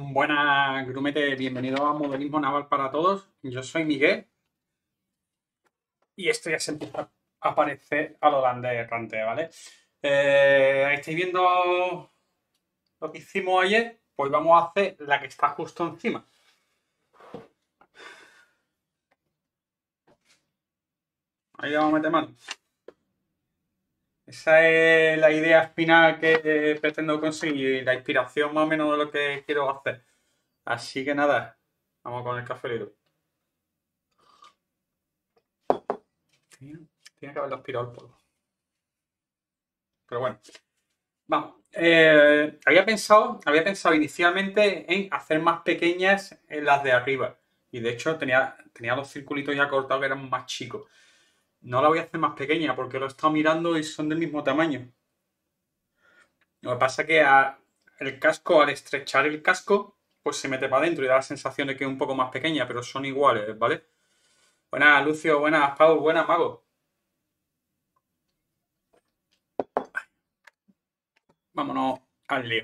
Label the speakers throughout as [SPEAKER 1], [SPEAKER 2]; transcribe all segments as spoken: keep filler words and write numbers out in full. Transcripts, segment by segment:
[SPEAKER 1] Buenas, grumete, bienvenido a Modelismo Naval para Todos. Yo soy Miguel y esto ya se empieza a parecer a lo grande errante, ¿vale? Eh, ahí estáis viendo lo que hicimos ayer, pues vamos a hacer la que está justo encima. Ahí vamos a meter mano. Esa es la idea final que pretendo conseguir, la inspiración más o menos de lo que quiero hacer. Así que nada, vamos con el cafelito. Tiene que haberlo aspirado el polvo. Pero bueno, vamos. Eh, había pensado, había pensado inicialmente en hacer más pequeñas en las de arriba. Y de hecho tenía, tenía los circulitos ya cortados que eran más chicos. No la voy a hacer más pequeña porque lo he estado mirando y son del mismo tamaño. Lo que pasa es que a- el casco, al estrechar el casco, pues se mete para adentro y da la sensación de que es un poco más pequeña, pero son iguales, ¿vale? Buenas, Lucio, buenas, Paul, buenas, Mago. Vámonos al lío.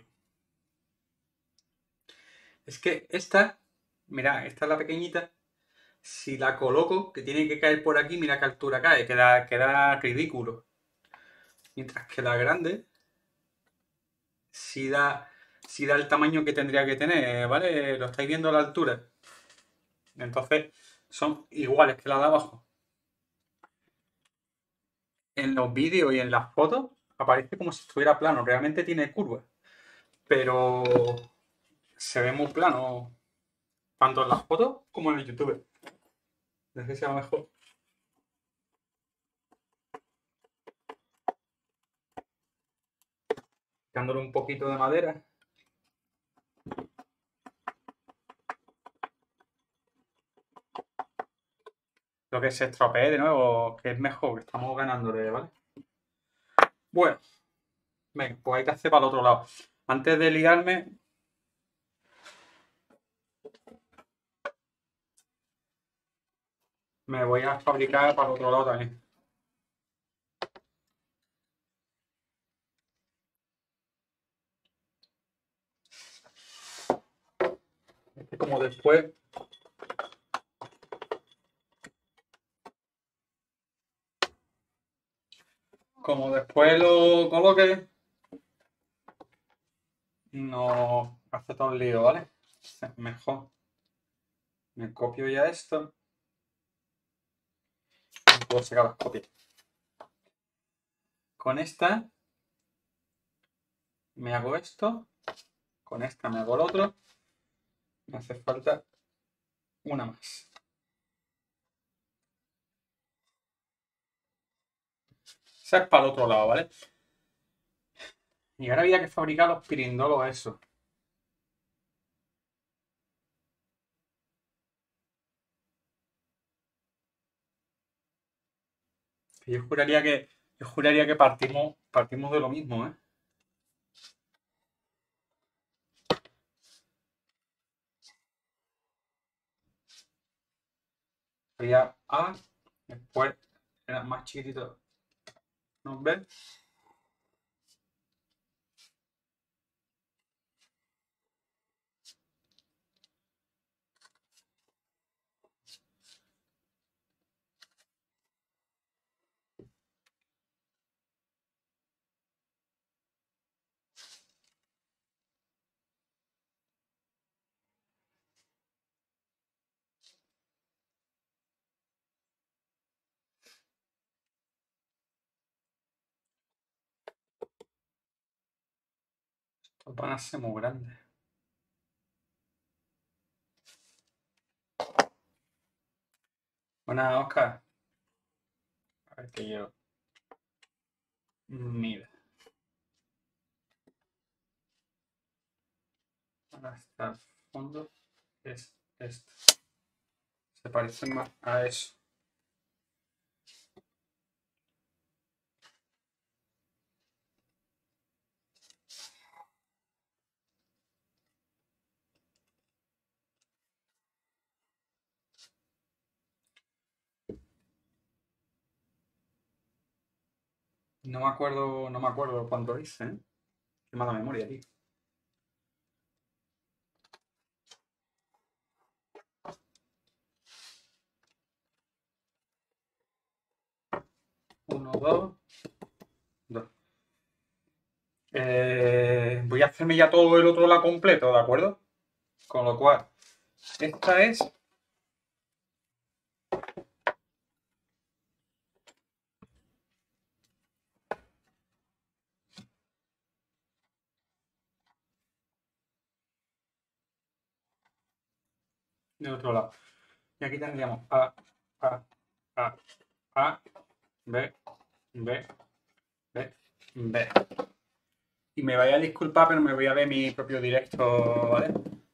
[SPEAKER 1] Es que esta, mira, esta es la pequeñita. Si la coloco, que tiene que caer por aquí, mira qué altura cae, queda, queda ridículo. Mientras que la grande, si da, si da el tamaño que tendría que tener, ¿vale? Lo estáis viendo a la altura. Entonces, son iguales que la de abajo. En los vídeos y en las fotos aparece como si estuviera plano. Realmente tiene curvas. Pero se ve muy plano. Tanto en las fotos como en el YouTube. Es que sea mejor. Dándole un poquito de madera. Lo que se estropee de nuevo, que es mejor, que estamos ganándole, ¿vale? Bueno, venga, pues hay que hacer para el otro lado. Antes de liarme, me voy a fabricar para el otro lado también. Es que como después... Como después lo coloque, no hace todo el lío, ¿vale? Mejor. Me copio ya esto. Y puedo sacar las copias. Con esta me hago esto. Con esta me hago el otro. Me hace falta una más. Esa es para el otro lado, ¿vale? Y ahora había que fabricar los pirindolos esos. Yo juraría que, yo juraría que partimos, partimos de lo mismo, ¿eh? Había A, después era más chiquitito. ¿No ves? Estos van a ser muy grandes. Buenas, Oscar. A ver que yo. Mira. Ahora está el fondo. Es este. Se parece más a eso. No me acuerdo, no me acuerdo cuándo lo hice, ¿eh? Qué mala memoria, tío. uno, dos, dos. Eh, voy a hacerme ya todo el otro lado completo, ¿de acuerdo? Con lo cual, esta es... del otro lado. Y aquí tendríamos A, A, A, A, B, B, B, B. Y me vaya a disculpar, pero me voy a ver mi propio directo, ¿vale?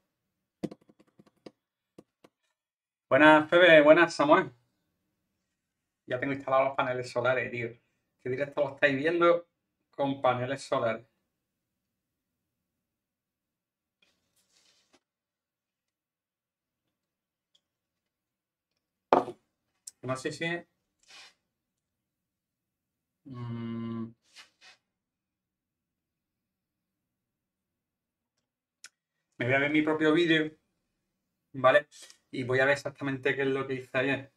[SPEAKER 1] Buenas, Febe, buenas, Samuel. Ya tengo instalados los paneles solares, tío. ¿Qué directo lo estáis viendo con paneles solares? No sé si... Mm, me voy a ver mi propio vídeo, ¿vale? Y voy a ver exactamente qué es lo que hice ayer.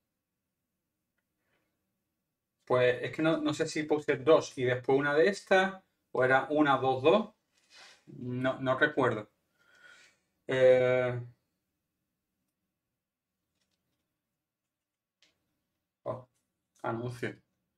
[SPEAKER 1] Pues es que no, no sé si puse dos y después una de estas, o era una, dos, dos. No, no recuerdo. Eh... Oh, anuncio.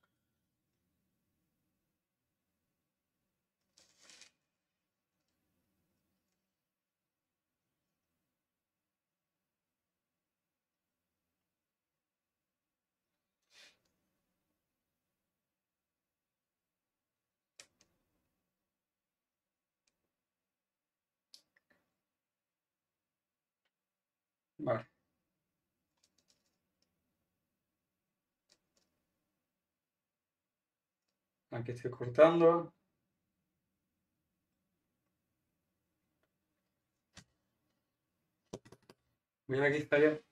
[SPEAKER 1] Vale. Aquí estoy cortando. Mira, aquí está ya.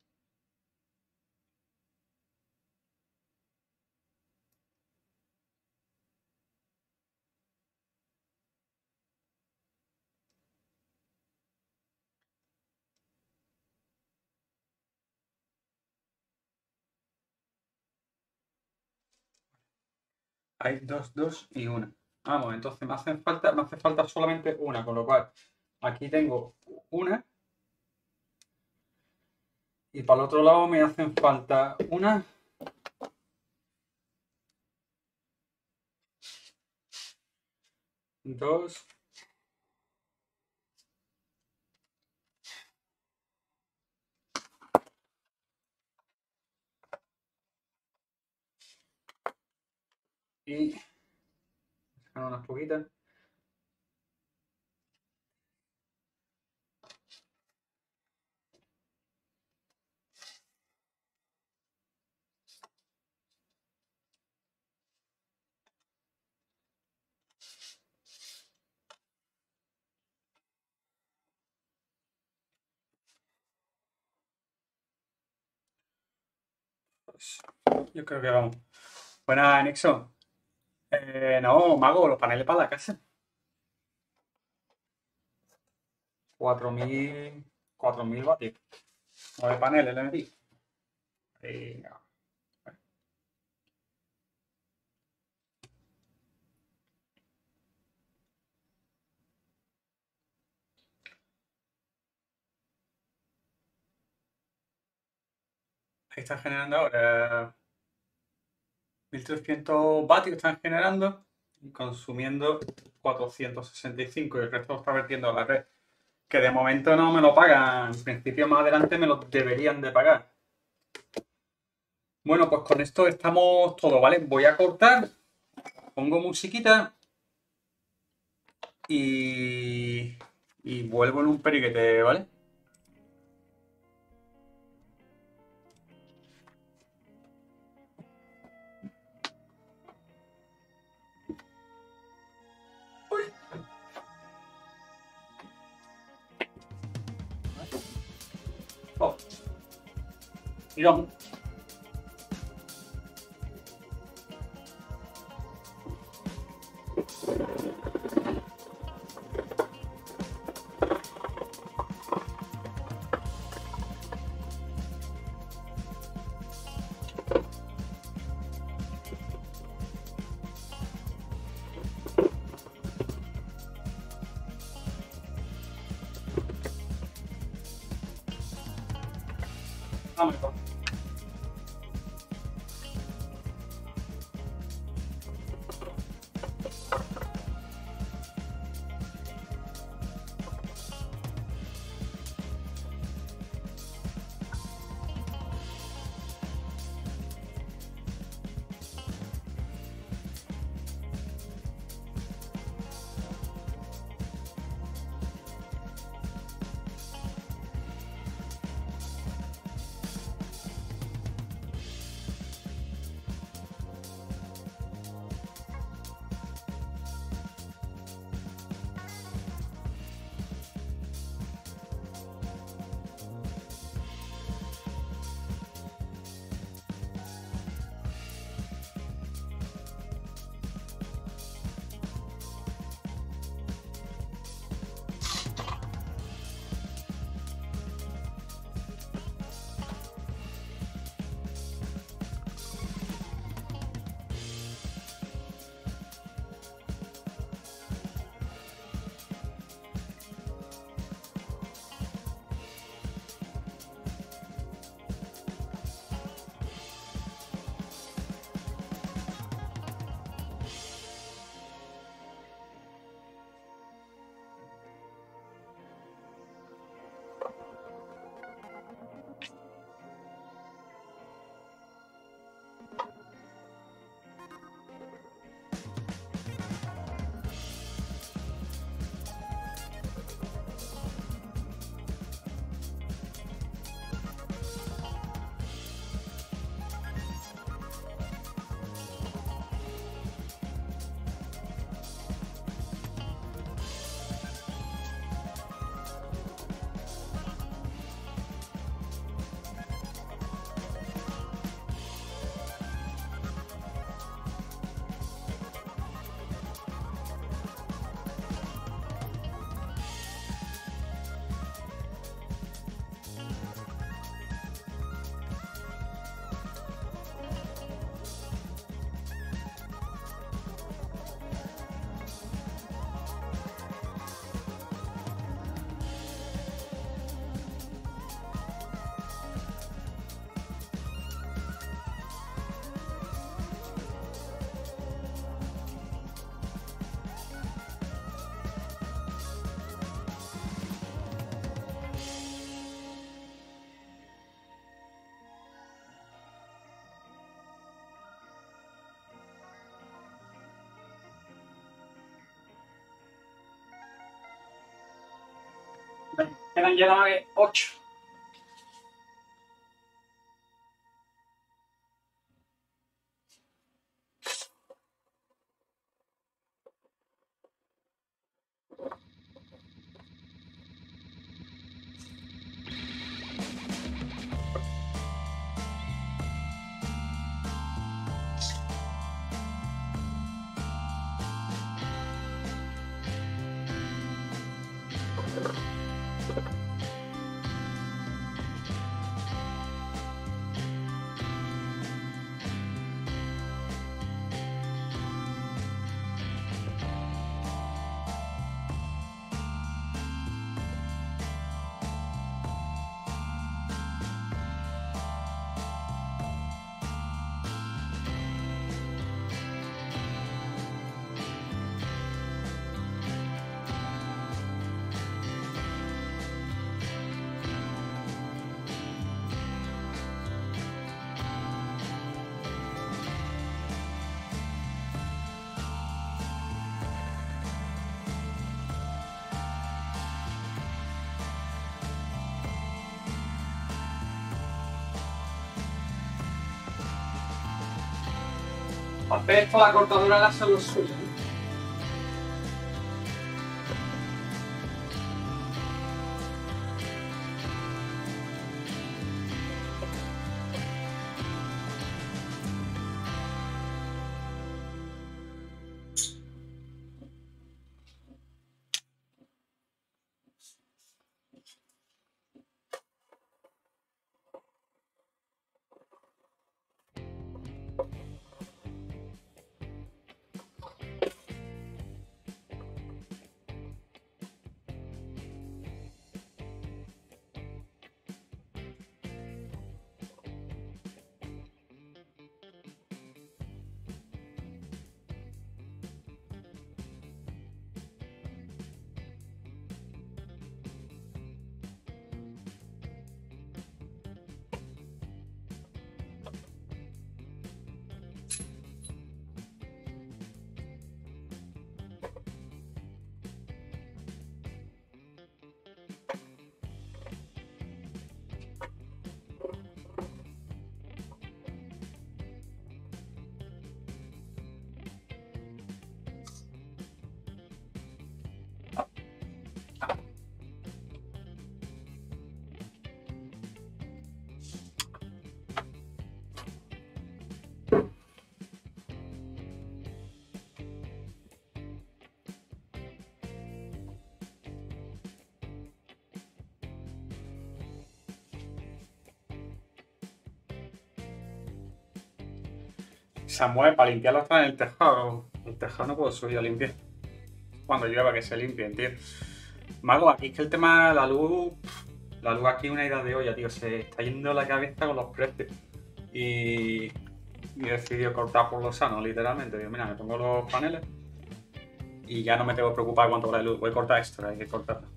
[SPEAKER 1] Hay dos, dos y una. Vamos, entonces me hacen falta, me hace falta solamente una, con lo cual aquí tengo una. Y para el otro lado me hacen falta una. Dos. Y sacar unas poquitas. Pues, yo creo que vamos. Buenas, Nixon. Eh, no, Mago, los paneles para la casa. cuatro mil cuatro mil vatios. nueve paneles le metí. Venga. Ahí están generando ahora mil trescientos vatios están generando y consumiendo cuatrocientos sesenta y cinco y el resto lo está vertiendo a la red. Que de momento no me lo pagan. En principio más adelante me lo deberían de pagar. Bueno, pues con esto estamos todo, ¿vale? Voy a cortar, pongo musiquita y, y vuelvo en un periquete, ¿vale? Oh. Mira. Vamos. Quedan ya ocho. Papel con la cortadora láser lo suyo. Samuel, para limpiarlo está en el tejado. El tejado no puedo subir a limpiar. Cuando llueva que se limpien, tío. Mago, aquí es que el tema de la luz... La luz aquí es una idea de olla, tío. Se está yendo la cabeza con los precios. Y... Y he decidido cortar por lo sano, literalmente. Digo, mira, me pongo los paneles y ya no me tengo que preocupar cuánto hora de luz. Voy a cortar esto, hay que cortarlo.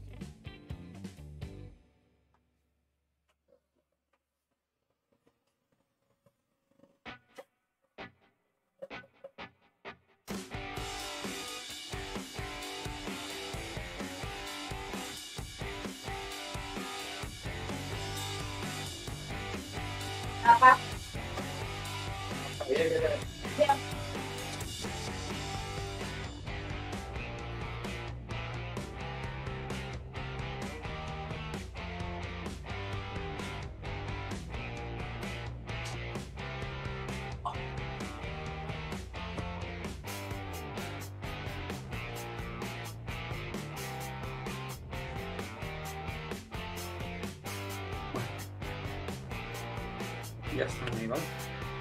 [SPEAKER 1] Ya están ahí, ¿vale?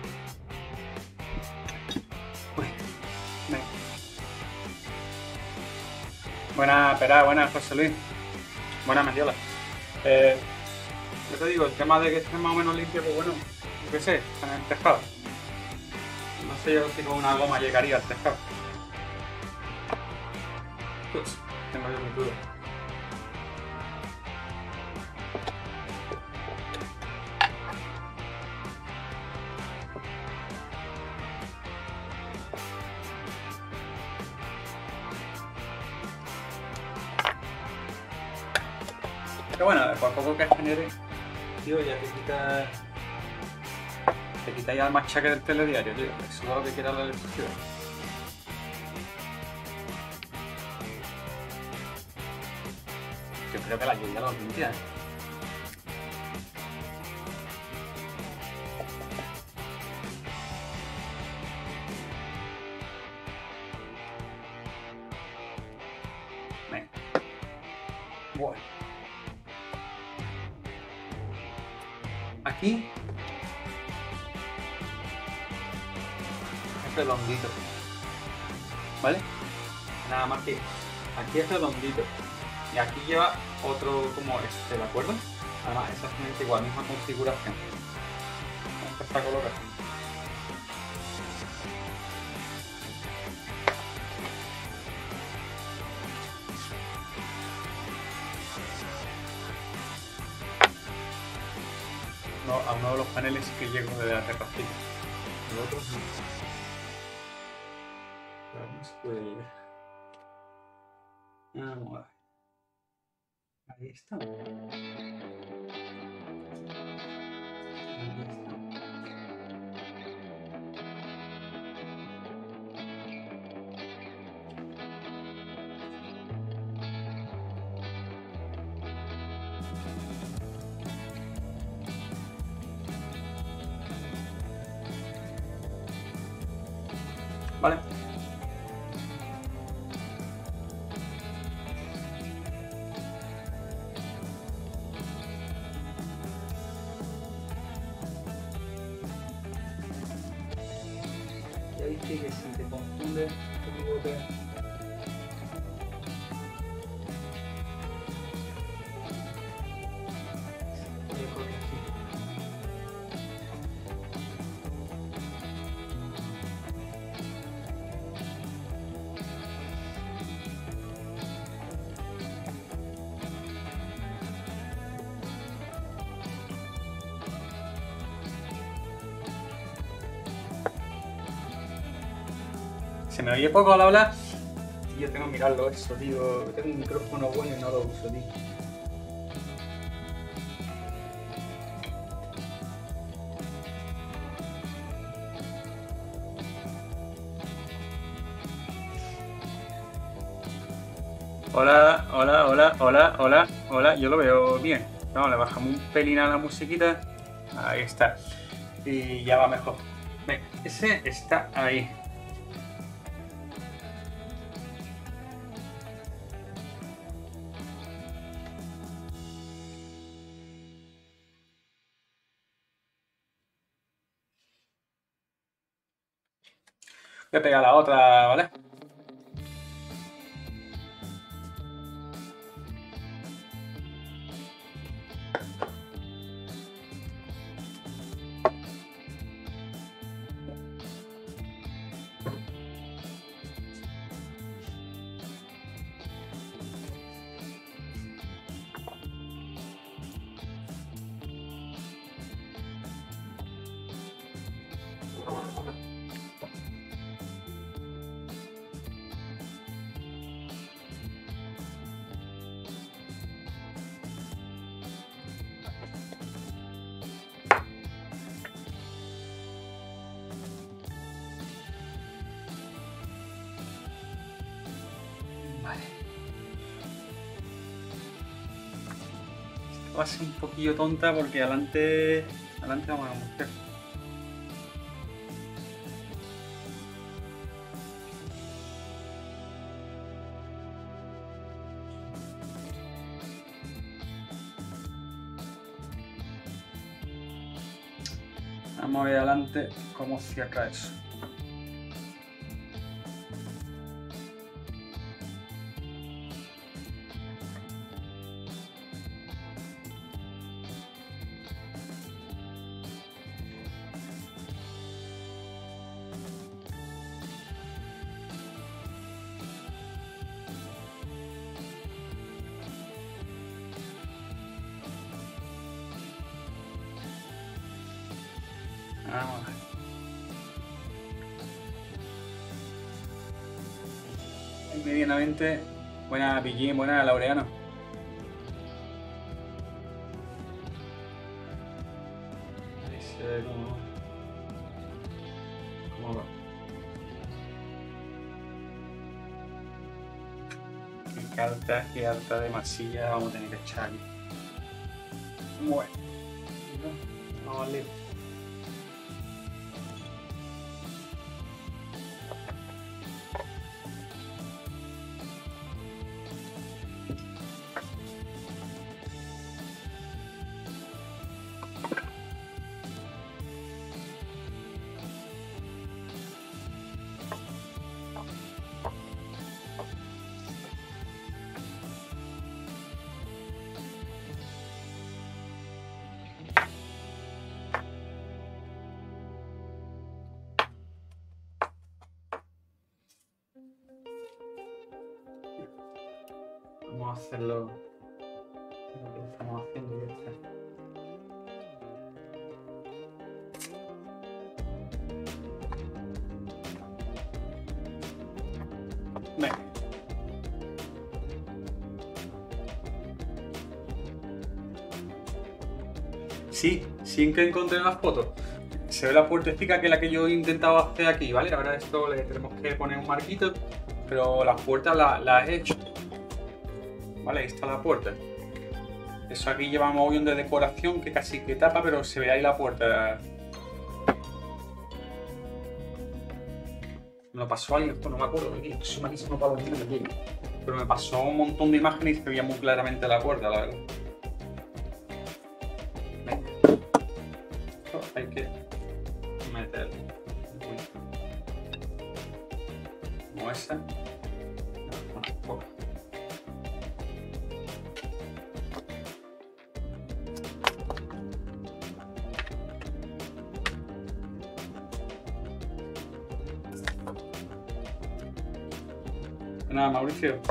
[SPEAKER 1] Uy, venga. Buena, espera, buena, José Luis. Buena, Mendiola. Eh, yo te digo, el tema de que esté más o menos limpio, pues bueno, yo qué sé, en el tejado. No sé yo si con una goma llegaría al tejado. Pues, tengo yo mi duda. Pero bueno, por poco que genere, tío, ya te quita. Te quita ya el machaque del telediario, tío. Eso es lo que quiere la electricidad. Yo creo que la lluvia lo limpia, ¿eh? Venga. Bueno. Aquí es redondito, ¿vale? Nada más que aquí es redondito y aquí lleva otro como este, ¿de acuerdo? Además exactamente igual, misma configuración. Vamos a empezar a colocar. No, a uno de los paneles sí que llego de la terracita. El otro no. Pero no se puede llegar. Vamos a ver. Ahí está. Ahí está. Vale. Ya viste que si te confunde, te digo que... Se me oye poco al hablar. Yo tengo que mirarlo eso, tío. Tengo un micrófono bueno y no lo uso, tío. Hola, hola, hola, hola, hola, hola. Yo lo veo bien. No, le bajamos un pelín a la musiquita. Ahí está. Y ya va mejor. Venga, ese está ahí. Voy a pegar la otra, ¿vale? Vale. Esto va a ser un poquillo tonta porque adelante, adelante vamos a mostrar. Vamos a ver adelante cómo cierra eso. Vamos a ver. Medianamente buena Pillín, buena Laureano. Ahí se ve cómo, cómo va. Qué carta, qué harta de masilla vamos a tener que echar aquí. Bueno, vamos a leer. Vamos a hacerlo lo que estamos haciendo y ya está. Venga. Sí, sí que encontré las fotos. Se ve la puertecita que es la que yo intentaba hacer aquí, ¿vale? Ahora esto le tenemos que poner un marquito, pero las puertas las la he hecho. Vale, ahí está la puerta. Eso aquí lleva un mogollón de decoración que casi que tapa, pero se ve ahí la puerta. Me lo pasó alguien, esto no me acuerdo, soy malísimo para los vídeos aquí. Pero me pasó un montón de imágenes y se veía muy claramente la puerta, la verdad. Venga. Esto hay que meterlo. Como esa. Un poco. Nada, Mauricio.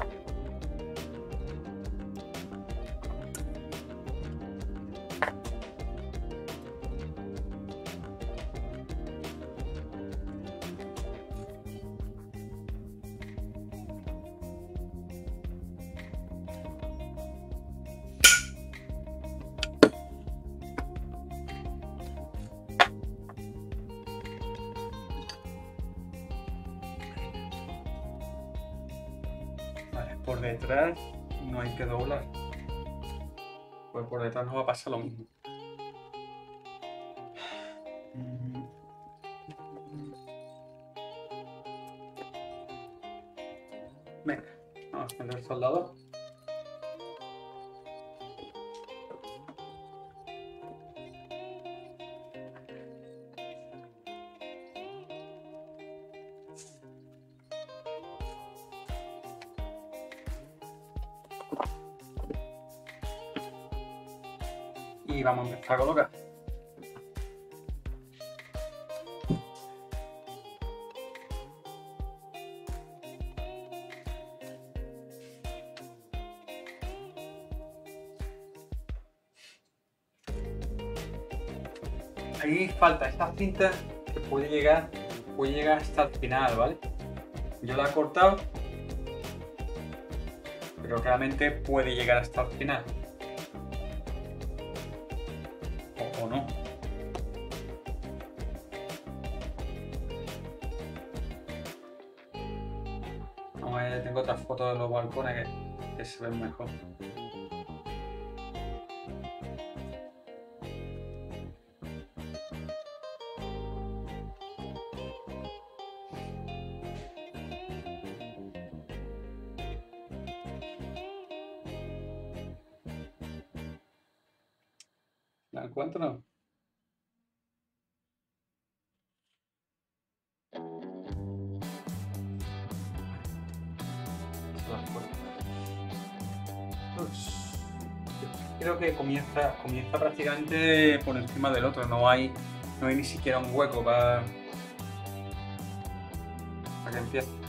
[SPEAKER 1] Vale, por detrás no hay que doblar. Pues por detrás nos va a pasar lo mismo. Venga, vamos a poner el soldador. Y vamos a empezar a colocar. Ahí falta esta cinta que puede llegar, puede llegar hasta el final, ¿vale? Yo la he cortado, pero realmente puede llegar hasta el final. O, o no. Vamos a ver, tengo otras fotos de los balcones que, que se ven mejor. ¿La encuentro? Creo que comienza, comienza prácticamente por encima del otro, no hay, no hay ni siquiera un hueco para, para que empiece.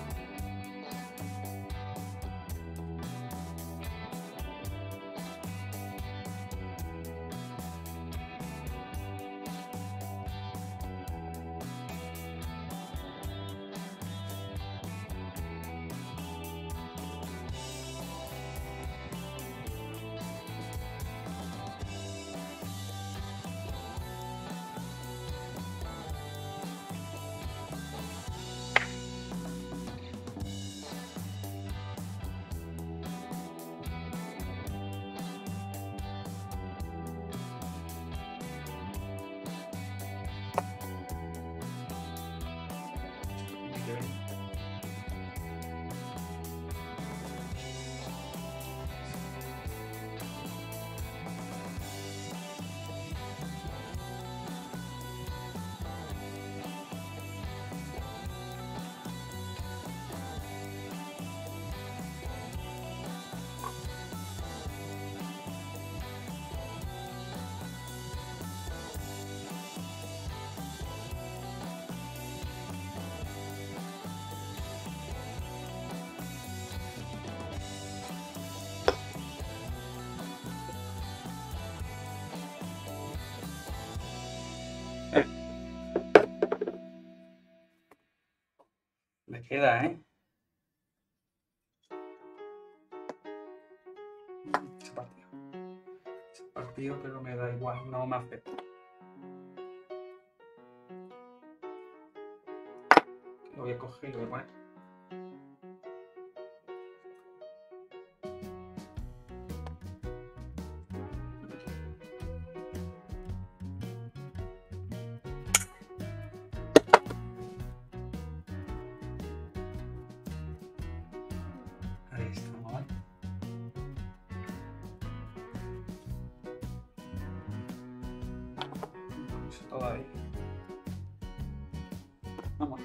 [SPEAKER 1] Le queda, ¿eh? Se partió. Se partió, pero me da igual, no me afecta. Lo voy a coger y lo voy a poner. Ahí está, ¿vale? Eso todavía. Vamos.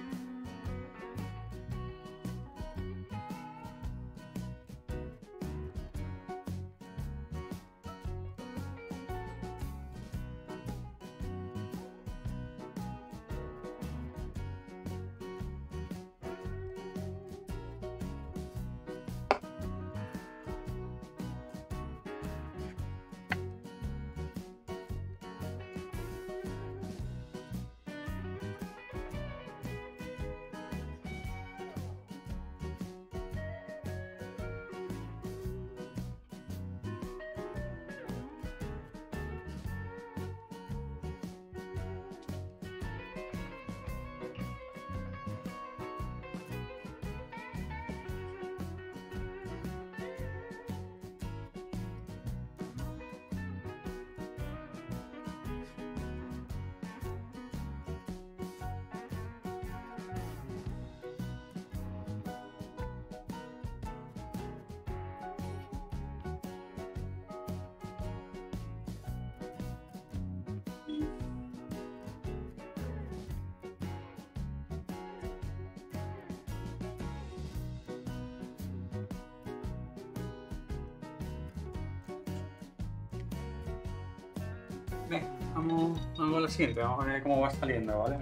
[SPEAKER 1] Venga, vamos, vamos a la siguiente, vamos a ver cómo va saliendo, ¿vale?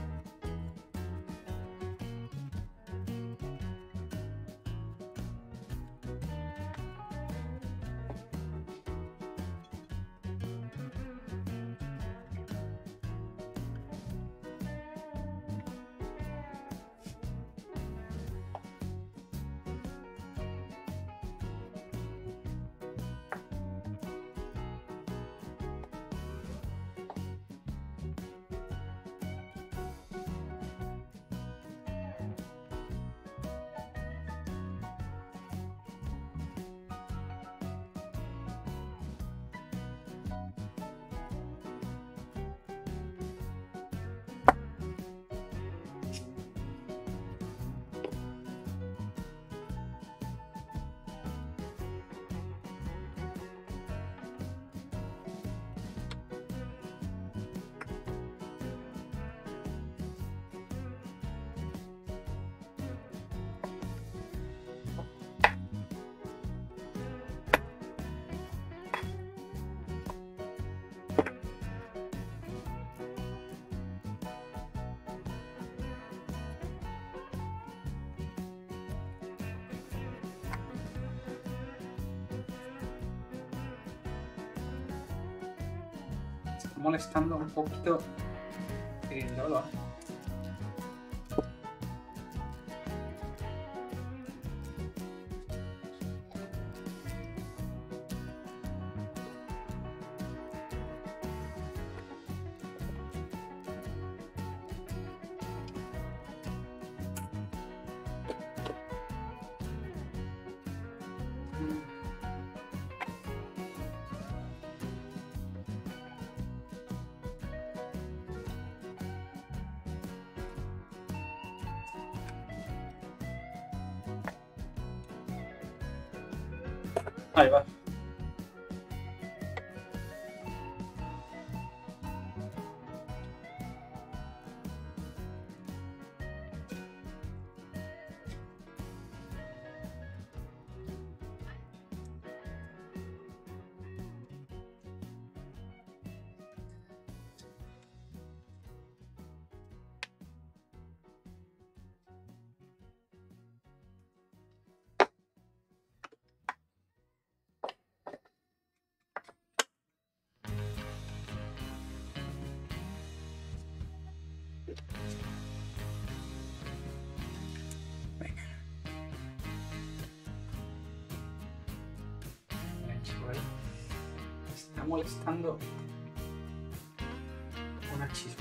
[SPEAKER 1] Está molestando un poquito el dolor. Ahí va. Venga. Está molestando una chispa.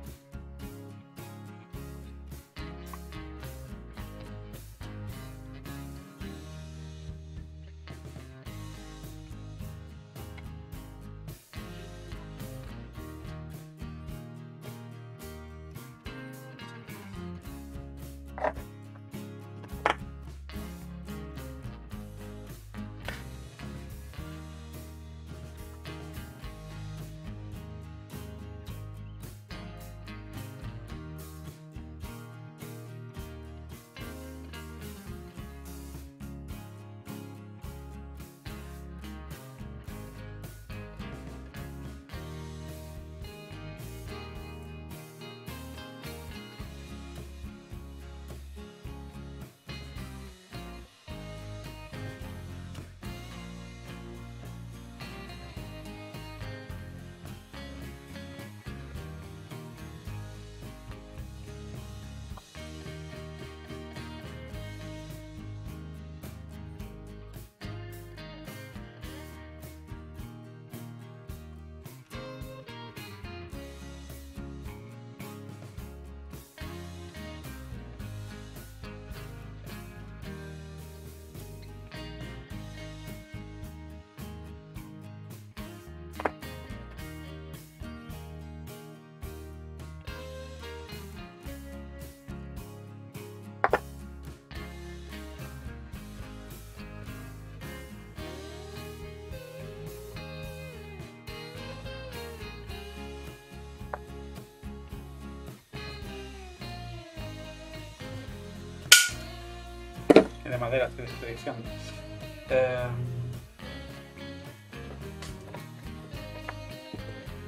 [SPEAKER 1] De madera estoy desperdiciando. Eh...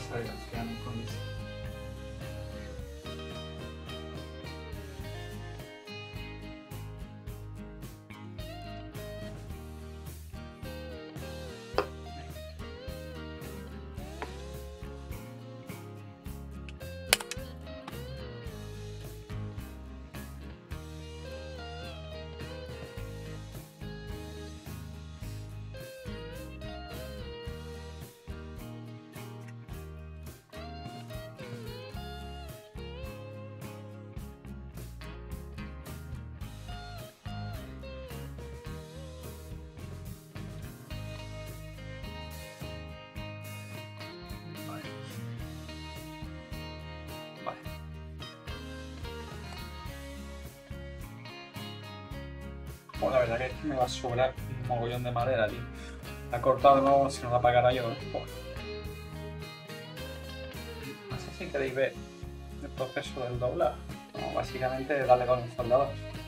[SPEAKER 1] a ver al final con eso. Bueno, la verdad que es que me va a sobrar un mogollón de madera, tío. La he cortado de nuevo, si no la pagará yo, ¿eh? Pues, no sé si queréis ver el proceso del doblar. No, básicamente darle con un soldador.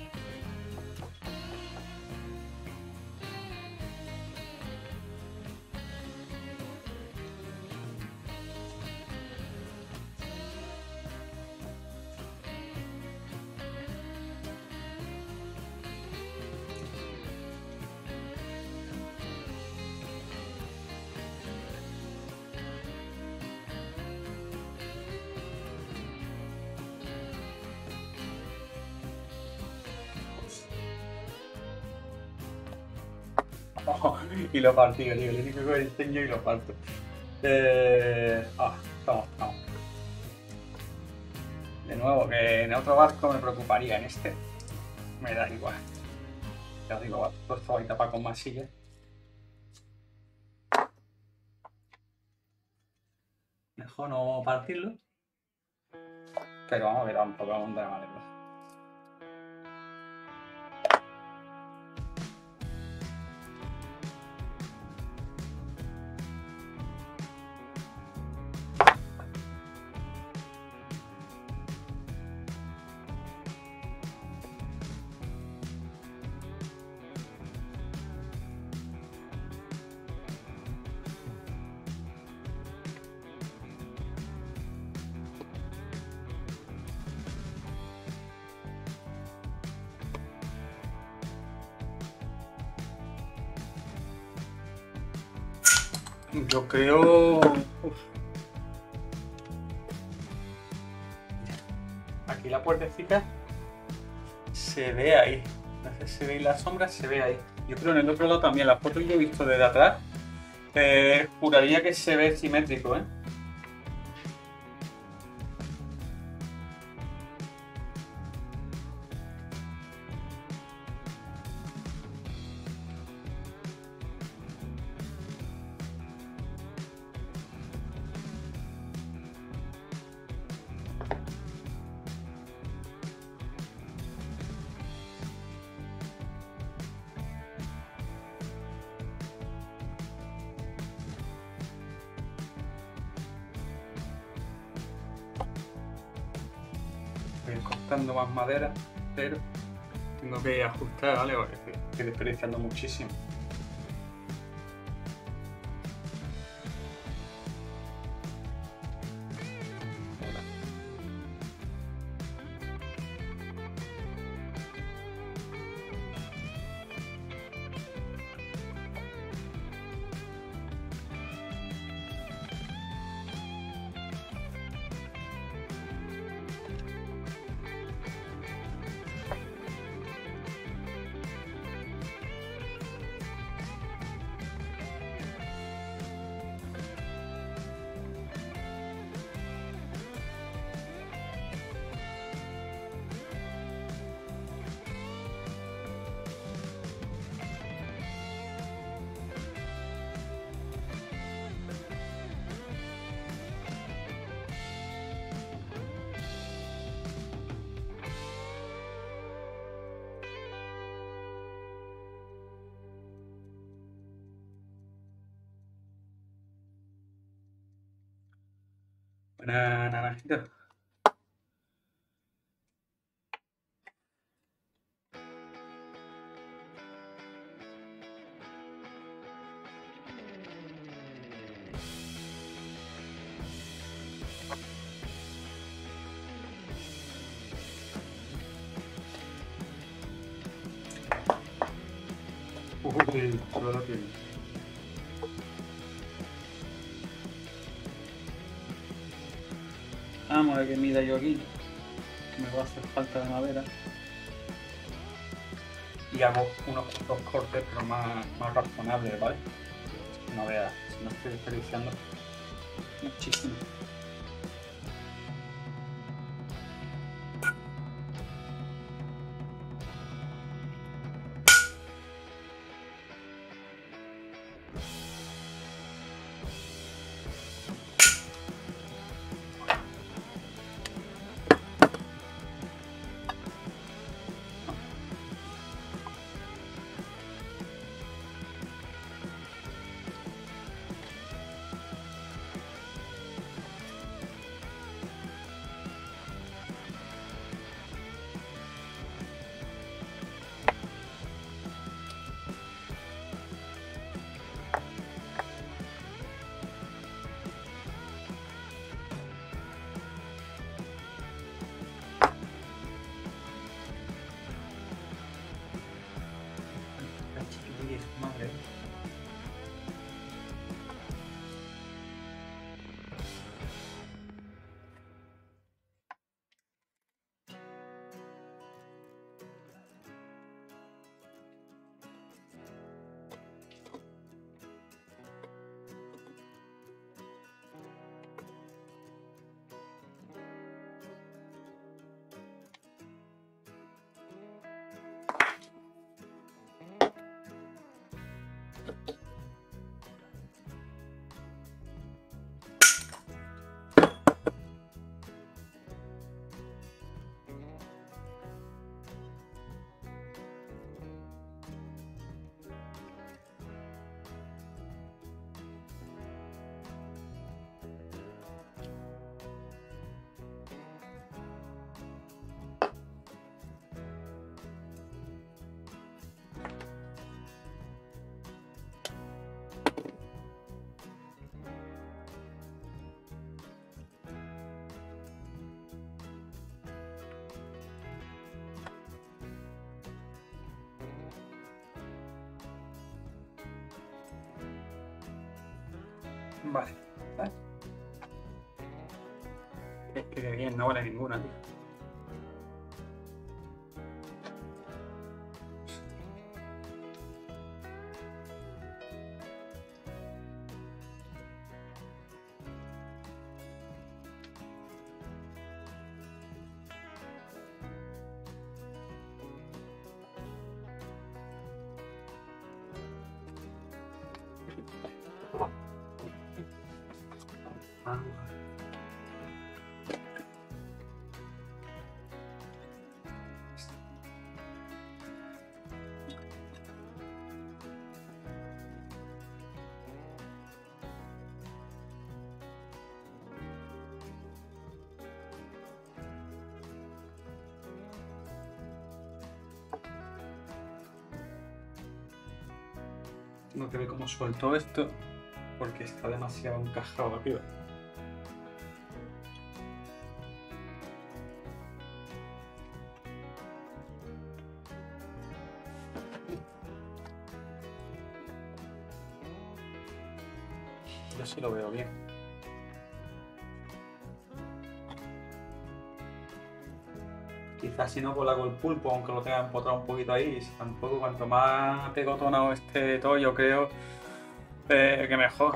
[SPEAKER 1] Oh, y lo partí, tío. Le único que enseño y lo parto. Eh... Ah, vamos, vamos. De nuevo, que en otro barco me preocuparía. En este me da igual. Ya os digo, todo esto va a tapar con masilla. Mejor no partirlo. Pero vamos a ver, un poco de madera. Yo creo... Uf. Aquí la puertecita se ve ahí. No sé si veis la sombra, se ve ahí. Yo creo en el otro lado también. Las fotos que he visto desde atrás, eh, juraría que se ve simétrico, ¿eh? Voy cortando más madera, pero tengo que ajustar, ¿vale? Porque estoy desperdiciando muchísimo. Una naranjita. Uy, solo lo tiene. Vamos a ver qué mida yo aquí. Me va a hacer falta de madera. Y hago unos dos cortes, pero más, más razonables, ¿vale? No veas, si no estoy desperdiciando muchísimo. Madre. Vale. ¿Vale? Es que bien, no vale ninguna, tío. Ah, tengo que ver cómo suelto esto porque está demasiado encajado arriba. Yo sí lo veo bien. Quizás si no, pues le hago el pulpo, aunque lo tenga empotrado un poquito ahí. Si tampoco, cuanto más pegotonado esté todo, yo creo eh, que mejor.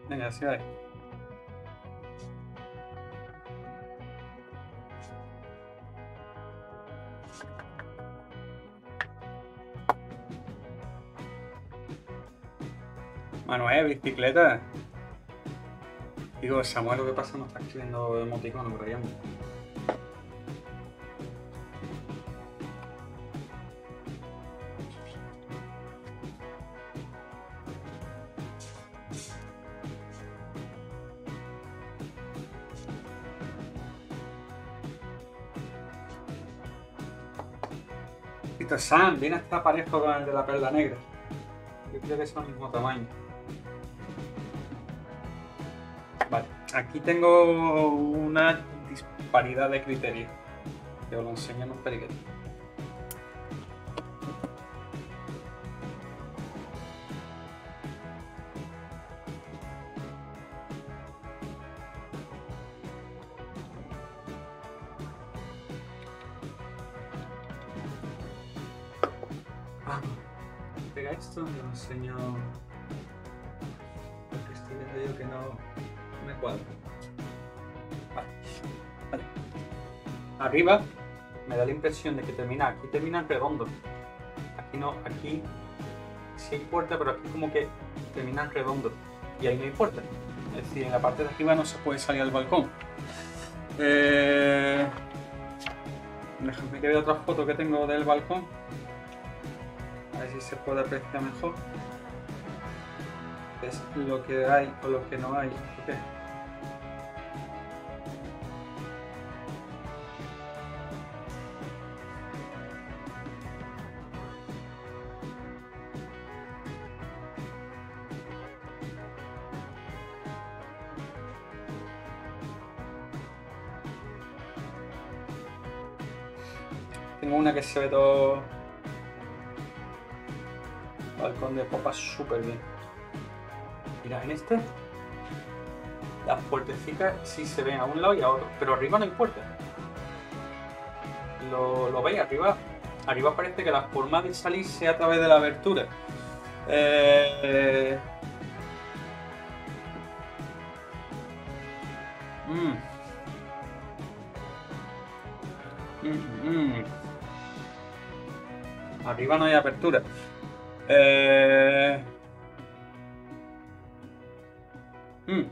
[SPEAKER 1] Venga, así va. Manuel, bicicleta. Digo, Samuel, lo que pasa no está escribiendo emoticono por ahí, hombre. Listo, Sam, viene hasta parejo con el de la perla negra. Yo creo que son el mismo tamaño. Vale, aquí tengo una disparidad de criterios. Que os lo enseño en un periquete. Vamos, pega esto y os enseño. Porque estoy viendo yo que no me cuadra. Vale, vale. Arriba me da la impresión de que termina, aquí termina en redondo. Aquí no, aquí sí hay puerta, pero aquí como que termina en redondo. Y ahí no hay puerta. Es decir, en la parte de arriba no se puede salir al balcón. Eh... Déjame que vea otra foto que tengo del balcón. A ver si se puede apreciar mejor. Es lo que hay o lo que no hay. Okay. Tengo una que se ve todo balcón de popa súper bien. Mira, en este las puertecitas sí se ven a un lado y a otro, pero arriba no hay puerta. ¿Lo, lo veis? Arriba, arriba parece que la forma de salir sea a través de la abertura. Eh... Mm. Mm, mm. Arriba no hay apertura. Eh... Mm.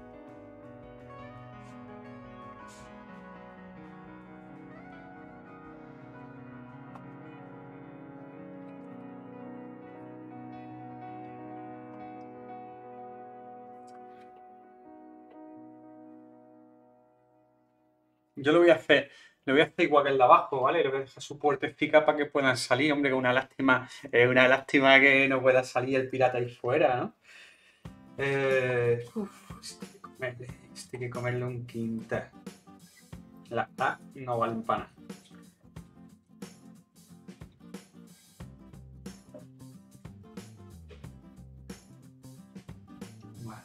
[SPEAKER 1] Yo lo voy a hacer, lo voy a hacer igual que el de abajo, ¿vale? Le voy a dejar su puertecita para que puedan salir, hombre, que una lástima, es una lástima que no pueda salir el pirata ahí fuera, ¿no? Eh, uf, este hay que comerle, este hay que comerle un quintal. La A no vale para nada. Vale.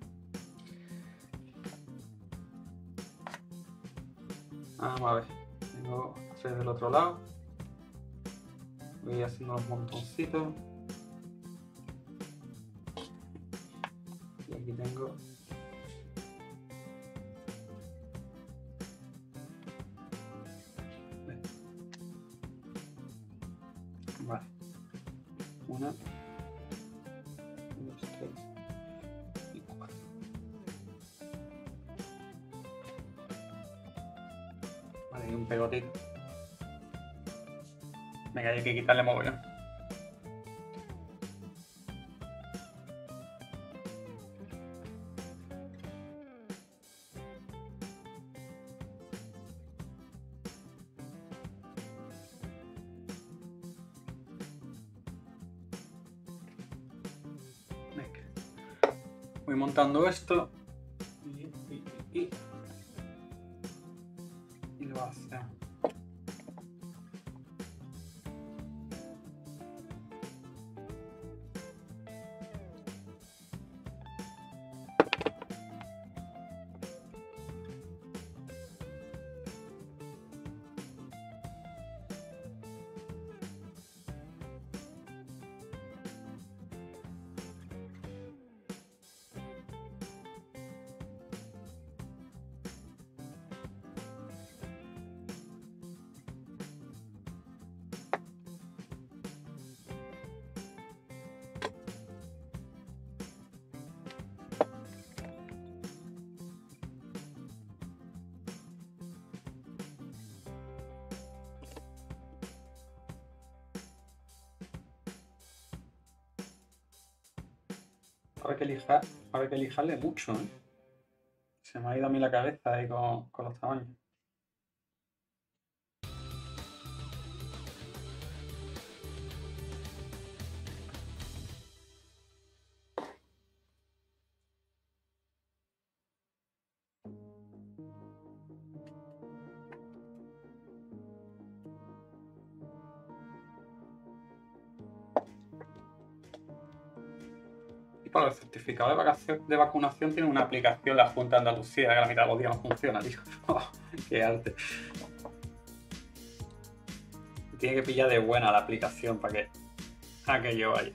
[SPEAKER 1] Vamos a ver. Tengo tres del otro lado. Voy haciendo los montoncitos. Y aquí tengo. Vale. Una. Dos, tres. Y cuatro. Vale, y un pegotito. Venga, hay que quitarle mogollón. Venga. Voy montando esto. Y, y, y, y lo hace. Esto hay que lijar, hay que lijarle mucho, ¿eh? Se me ha ido a mí la cabeza ahí con, con los tamaños. Y para el certificado de, vacación, de vacunación tiene una aplicación la Junta de Andalucía, que la mitad de los días no funciona, tío. ¡Qué arte! Tiene que pillar de buena la aplicación para que aquello vaya.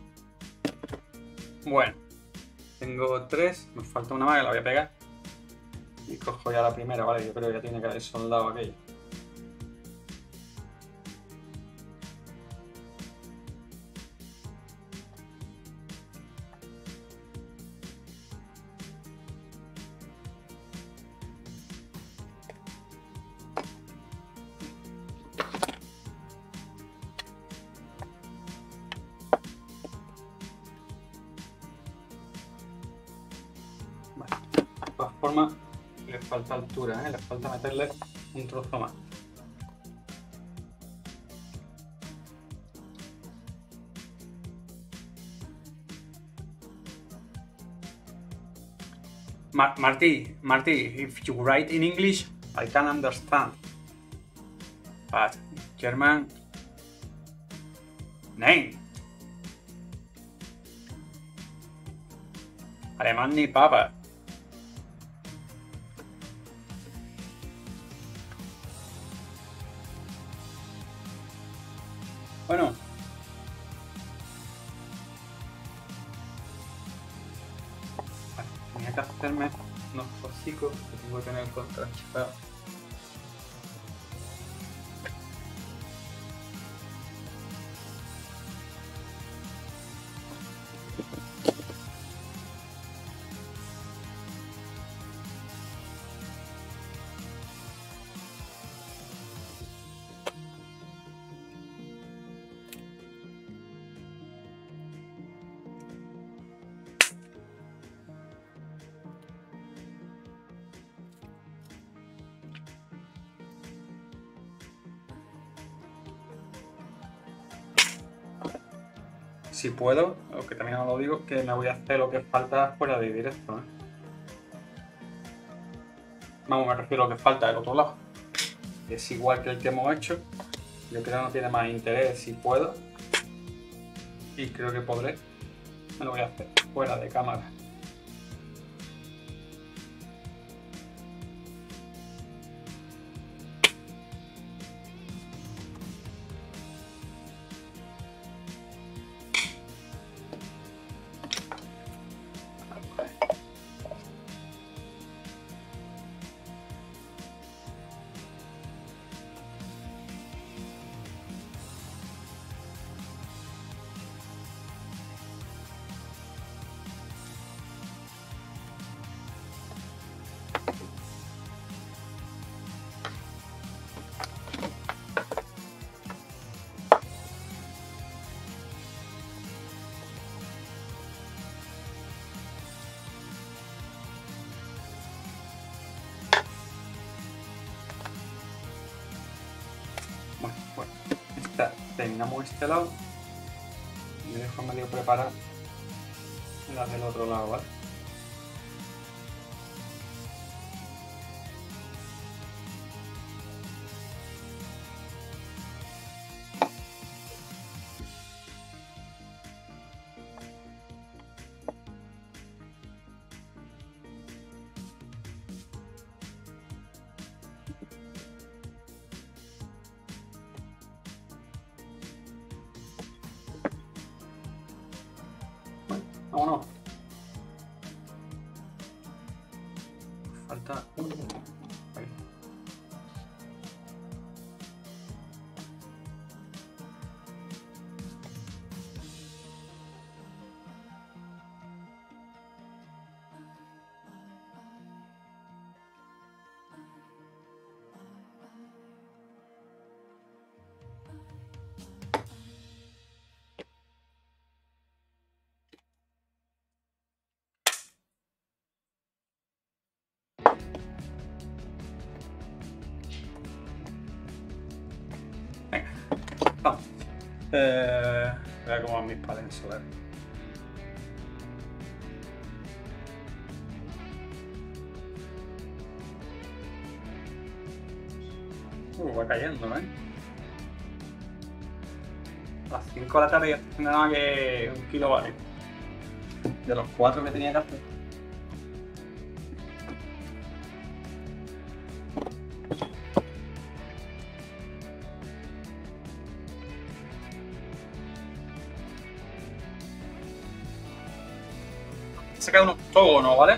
[SPEAKER 1] Bueno, tengo tres, me falta una más que la voy a pegar. Y cojo ya la primera, vale, yo creo que ya tiene que haber soldado aquello. Vale. De todas formas, le falta altura, ¿eh? Le falta meterle un trozo más. Ma Marty, Marty, if you write in English, I can understand. But German, nein. Alemán ni papa. Bueno. Vale, tenía que hacerme unos hocicos que tengo que tener contrachapados. Si puedo, aunque también os lo digo, que me voy a hacer lo que falta fuera de directo, ¿eh? Vamos, me refiero a lo que falta del otro lado. Es igual que el que hemos hecho. Yo creo que no tiene más interés si puedo. Y creo que podré. Me lo voy a hacer fuera de cámara. Bueno, bueno, esta, terminamos este lado y me dejo medio preparar la del otro lado, ¿vale? Vámonos. Falta un... Ahí. Eh, voy a comer mis palentos, a ver. Uh, va cayendo, ¿eh? A las cinco de la tarde ya estoy haciendo nada más que un kilo vale. De los cuatro que tenía que hacer. Se queda un octógono, ¿vale?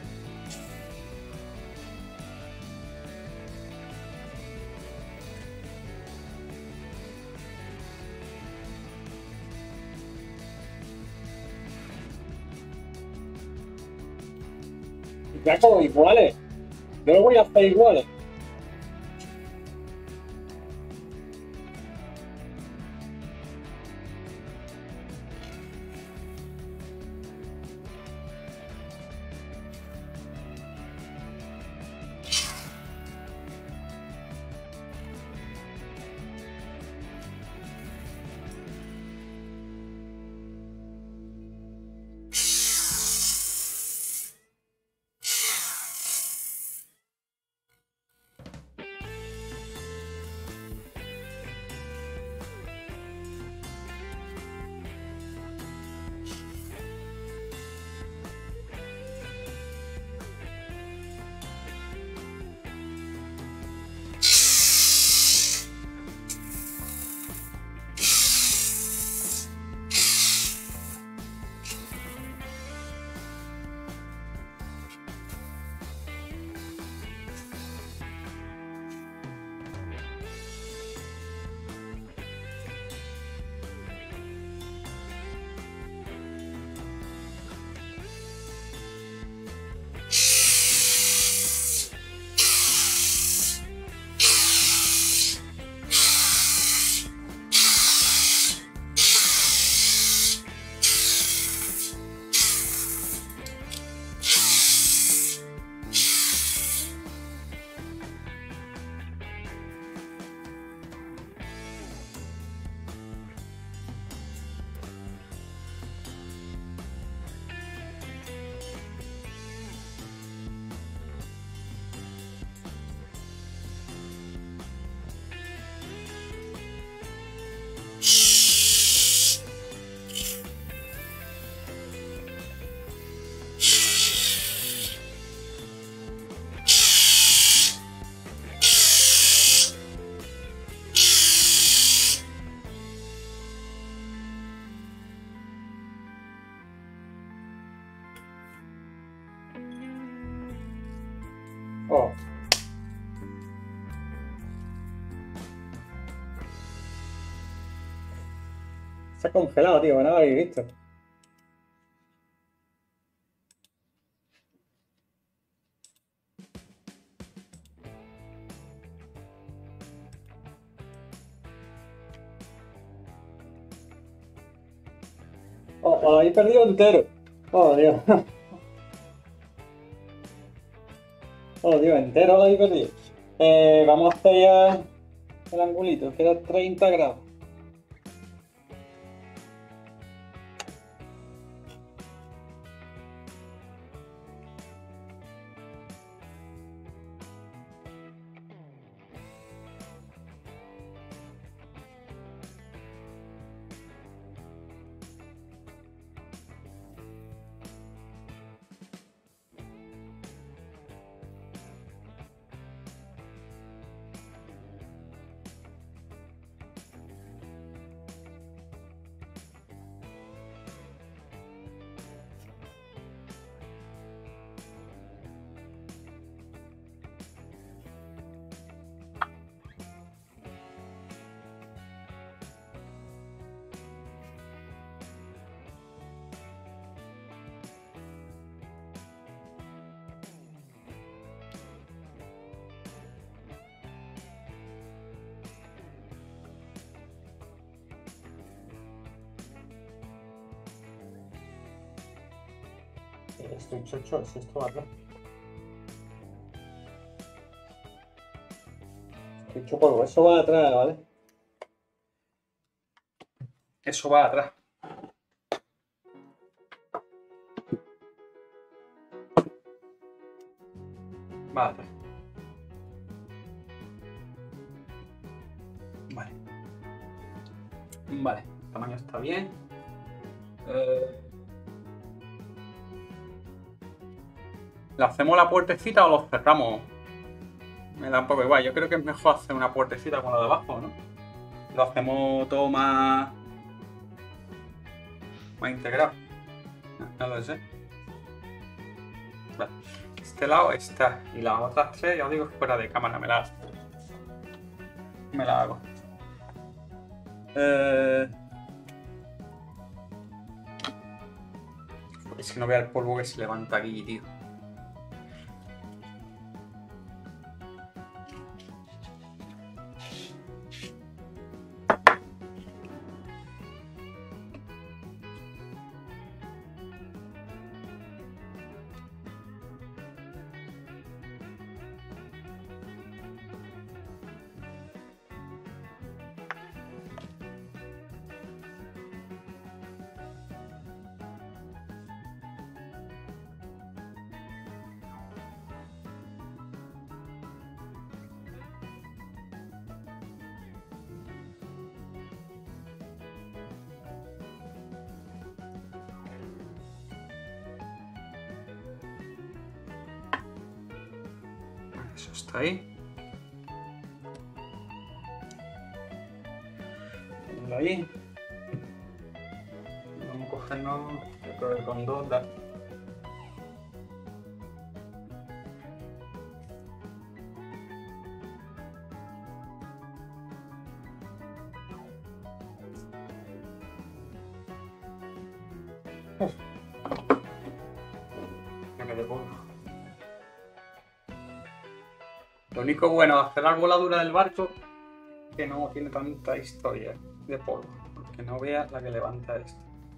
[SPEAKER 2] Ya como iguales. Yo lo voy a hacer iguales. Oh. Se ha congelado, tío, no lo habéis visto. Oh, os lo habéis perdido entero. Oh, Dios. Oh, Dios, entero lo habéis perdido. Eh, vamos a hacer ya el angulito, queda treinta grados. Estoy chocho, es esto, ¿vale? Estoy hecho polvo, eso va atrás, ¿vale?
[SPEAKER 1] Eso va atrás. Va atrás. Vale. Vale, el tamaño está bien. Eh... ¿Le hacemos la puertecita o lo cerramos? Me da un poco igual. Yo creo que es mejor hacer una puertecita con la de abajo, ¿no? Lo hacemos todo más... más integrado. No, no lo sé. Vale. Este lado está. Y las otras tres, ya os digo, fuera de cámara me las... me las hago. Eh... Es que no vea el polvo que se levanta aquí, tío. Eso está ahí. Ponlo ahí. Vamos a cogernos, yo creo que con dos da. Uf. Me quedé polvo. Lo único bueno de hacer la voladura del barco es que no tiene tanta historia de polvo, porque no veas la que levanta esto.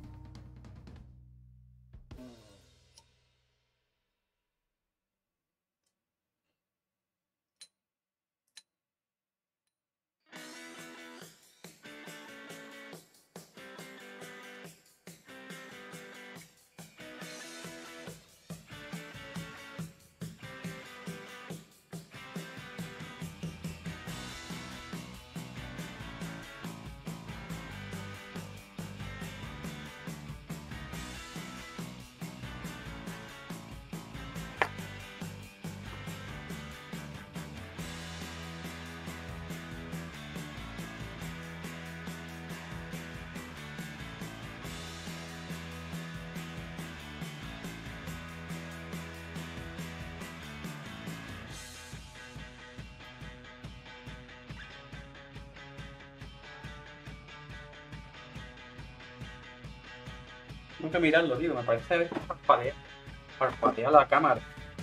[SPEAKER 1] Tengo que mirarlo, tío, me parece que parpadea, parpadea la cámara.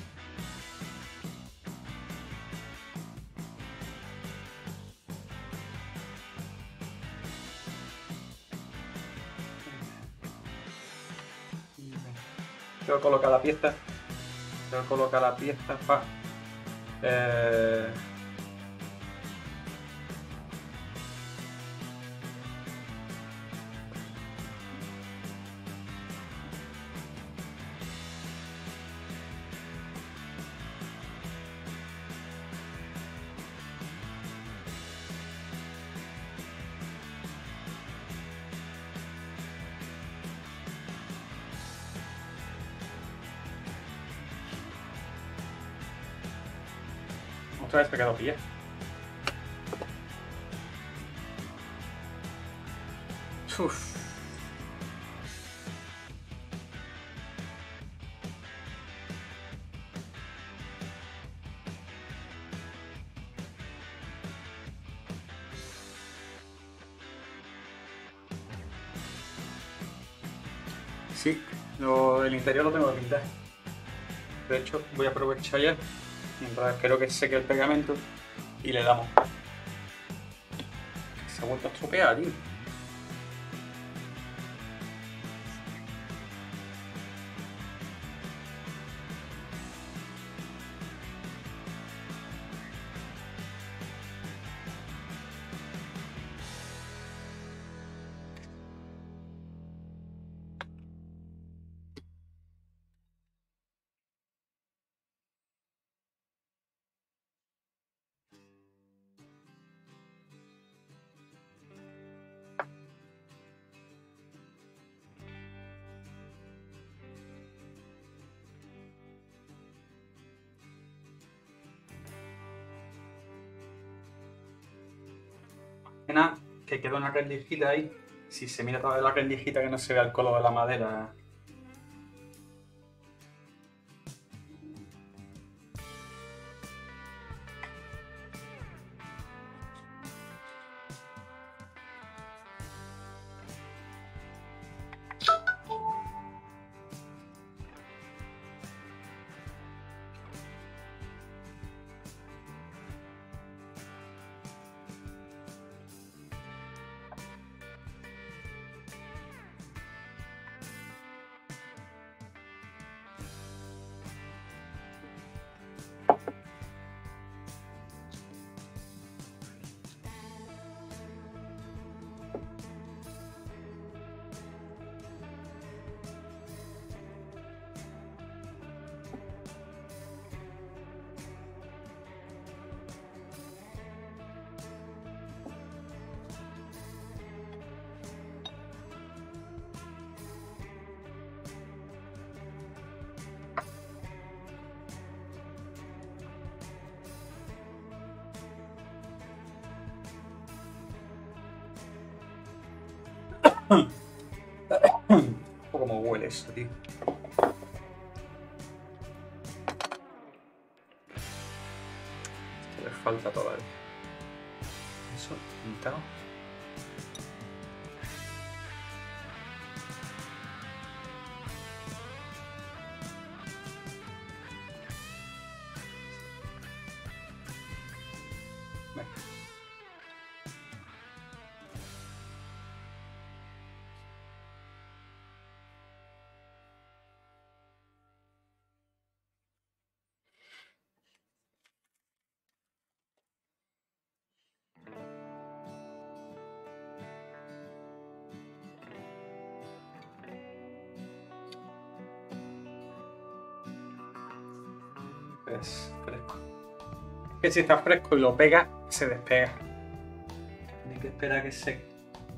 [SPEAKER 1] Tengo que colocar la pieza. Tengo que colocar la pieza para... Eh... Otra vez me quedo pie. Uf. Sí, lo, el interior lo tengo que pintar. De hecho, voy a aprovechar ya, mientras espero que seque el pegamento y le damos. Se ha vuelto a estropear, tío. pena que queda una rendijita ahí. Si se mira toda la rendijita que no se vea el color de la madera. ¿Cómo huele eso, tío? Esto le falta todavía. Eso, pintado. Venga. Es fresco. Que si está fresco y lo pega, se despega. Hay que esperar a que seque.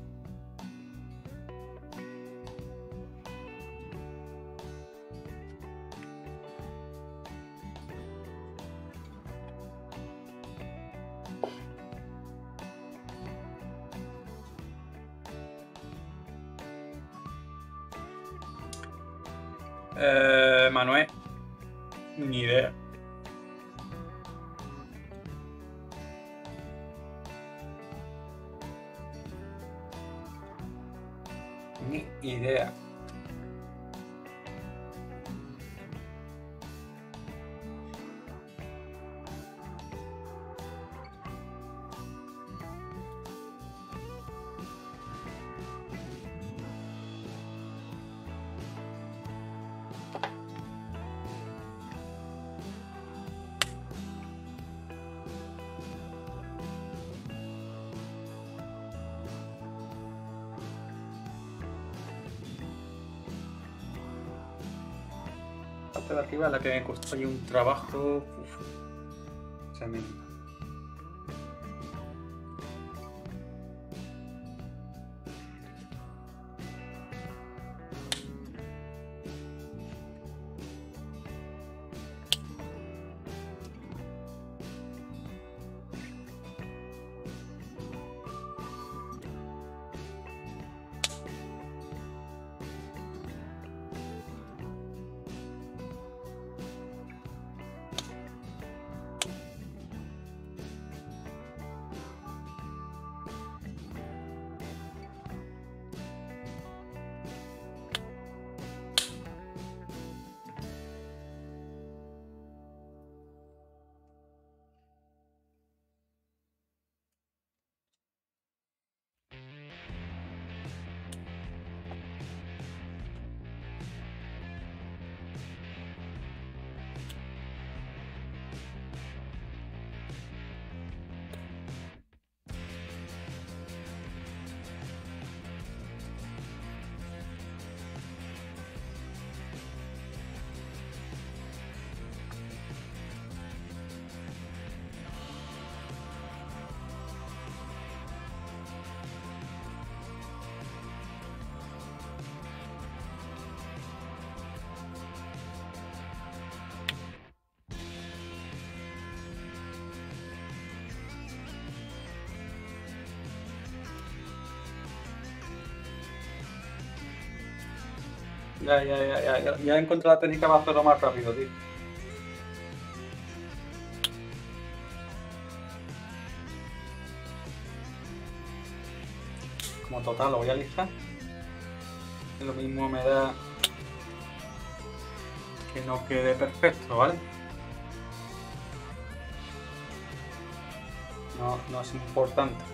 [SPEAKER 1] Eh, Manuel, ni idea. Ni idea. La parte de arriba la que me costó ahí un trabajo. Uf, tremendo. Ya, ya, ya, ya, ya, ya he encontrado la técnica para hacerlo más rápido, tío. Como total, lo voy a alistar. Lo mismo me da que no quede perfecto, ¿vale? No, no es importante.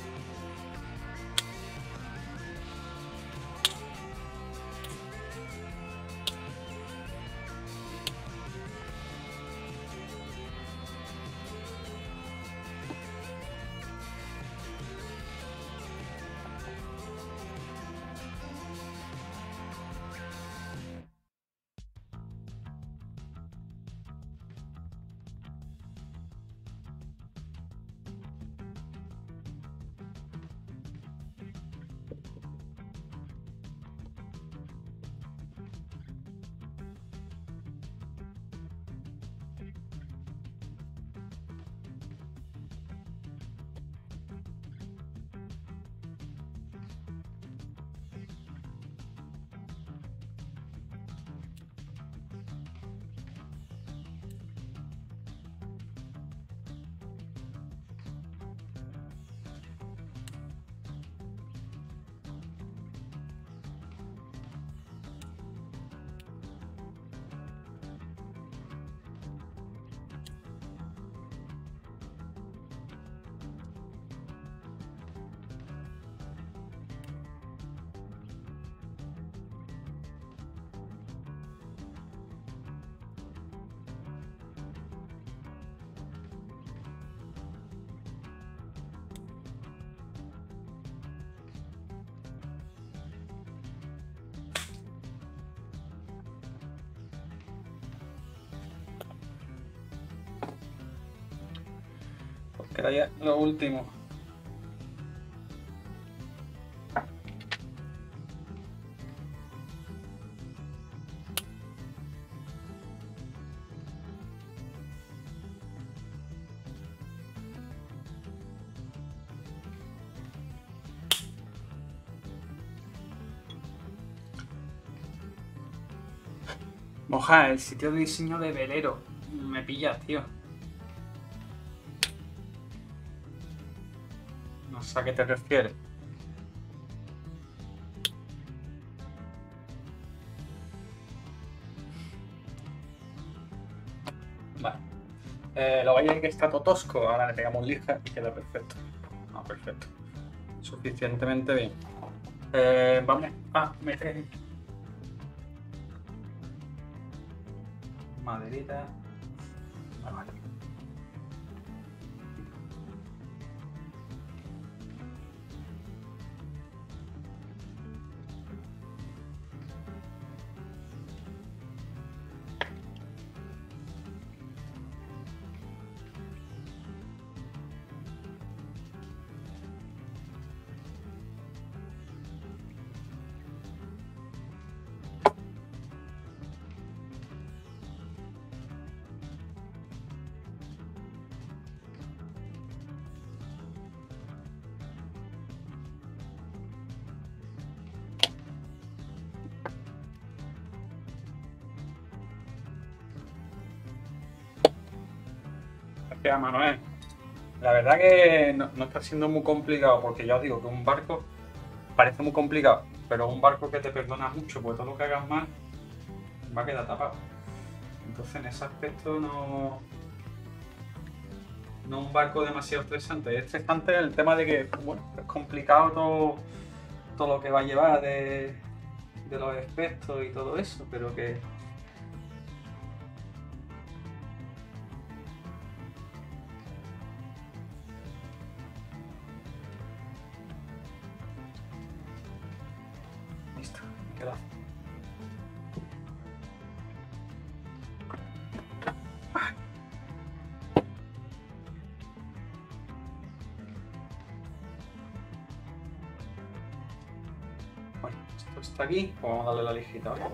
[SPEAKER 1] Pues queda ya lo último. Moja, el sitio de diseño de velero. Me pillas, tío. No sé a qué te refieres. Vale. Eh, lo vais a ver que está todo tosco. Ahora le pegamos lija y queda perfecto. Ah, perfecto. Suficientemente bien. Eh, vamos a meter maderita. Vale. Gracias, Manuel. La verdad que no, no está siendo muy complicado, porque ya os digo que un barco parece muy complicado, pero un barco que te perdona mucho, porque todo lo que hagas mal va a quedar tapado. Entonces en ese aspecto no, no un barco demasiado estresante. Es estresante el tema de que, bueno, es complicado todo, todo lo que va a llevar de, de los efectos y todo eso, pero que listo, queda. Bueno, esto está aquí, pues vamos a darle la lijita, ¿vale?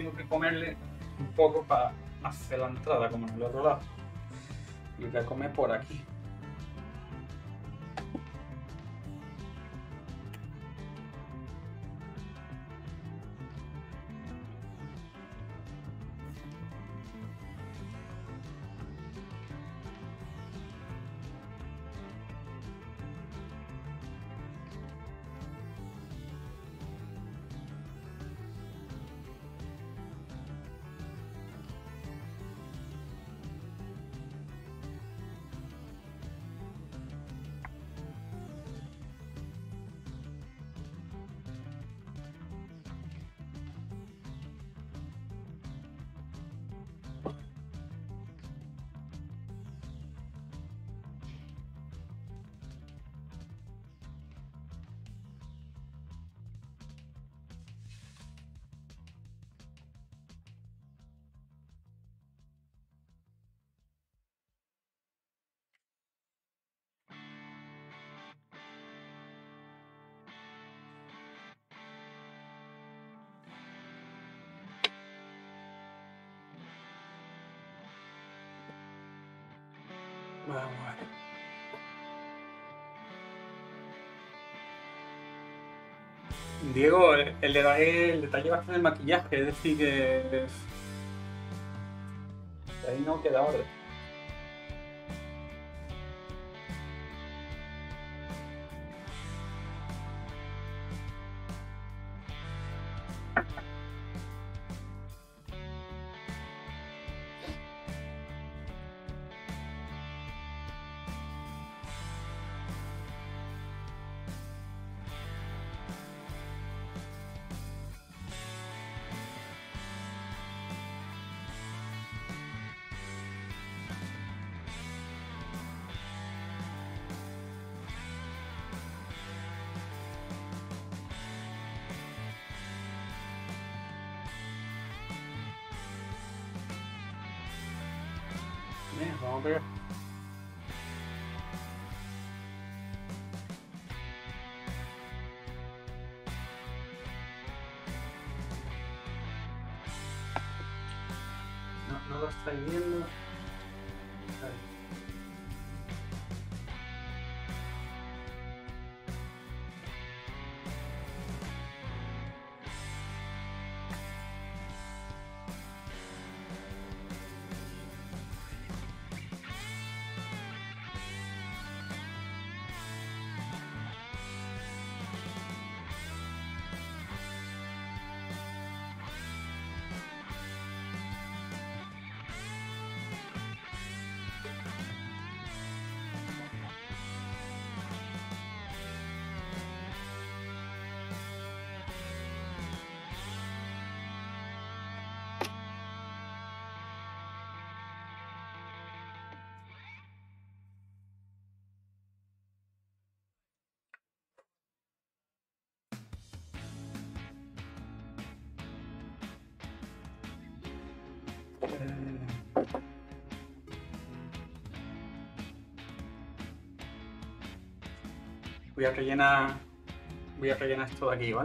[SPEAKER 1] tengo que comerle un poco para hacer la entrada como en el otro lado. Y voy a comer por aquí. Vamos a ver. Diego, el, el detalle, el detalle va a estar en el maquillaje, es decir que de ahí no queda orden. Bien, vamos a pegar. No, no lo estáis viendo. Ahí. Eh, Voy a rellenar, voy a rellenar esto de aquí, ¿vale?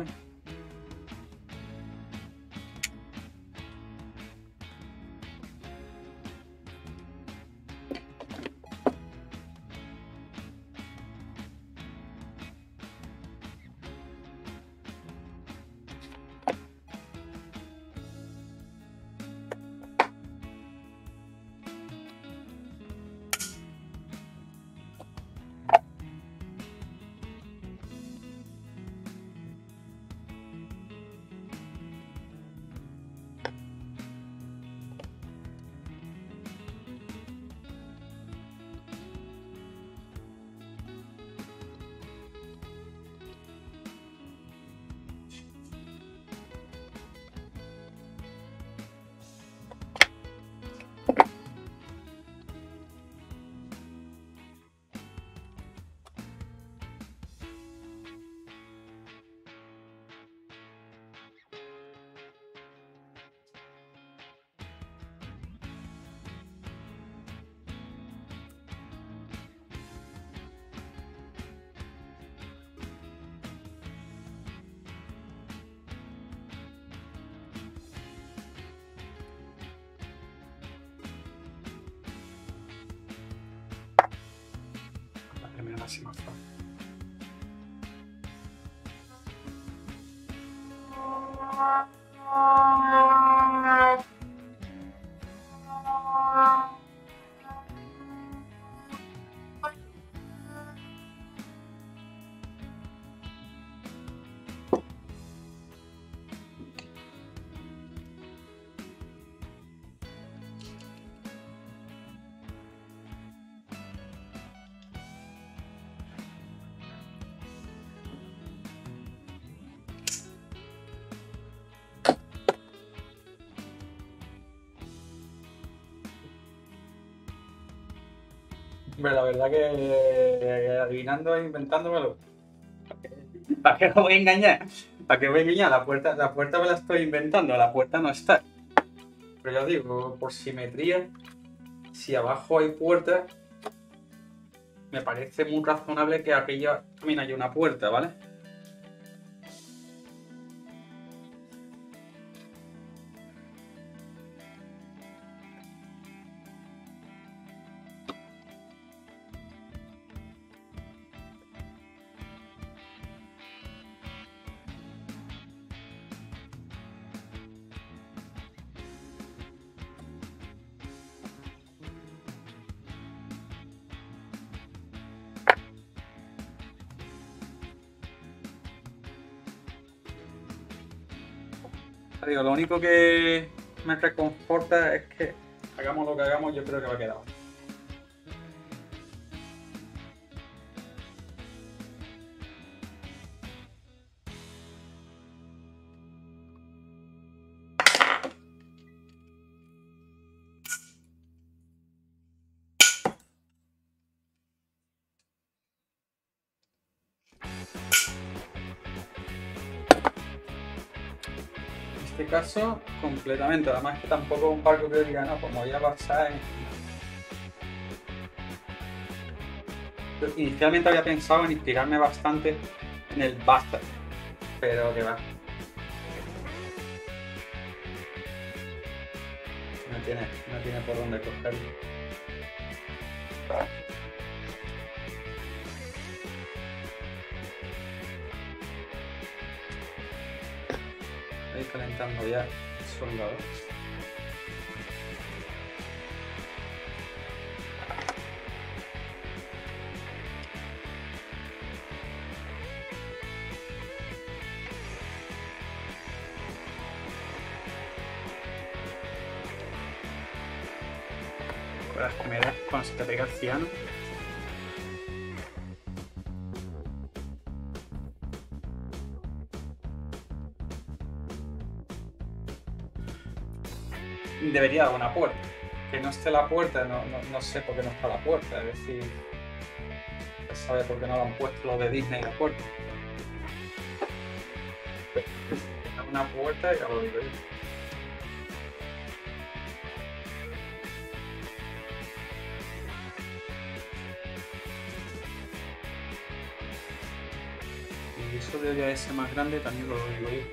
[SPEAKER 1] Así más fácil. Hombre, la verdad que eh, adivinando e inventándomelo. ¿Para qué lo voy a engañar? ¿Para qué voy a engañar? La puerta, la puerta me la estoy inventando, la puerta no está. Pero ya digo, por simetría, si abajo hay puerta, me parece muy razonable que arriba también haya una puerta, ¿vale? Digo, lo único que me reconforta es que hagamos lo que hagamos, yo creo que va a quedar. En este caso, completamente. Además que tampoco es un barco que diga, no, pues me voy a basar en... Yo inicialmente había pensado en inspirarme bastante en el Bastard, pero que va. No tiene, no tiene por dónde cogerlo. Ahí calentando ya el soldador. Las que me das cuando se te pega el ciano. Debería haber una puerta. Que no esté la puerta, no, no, no sé por qué no está la puerta. Es decir, se sabe por qué no lo han puesto los de Disney la puerta. Pero una puerta, ya lo digo yo. Y eso debería ser más grande, también lo digo yo.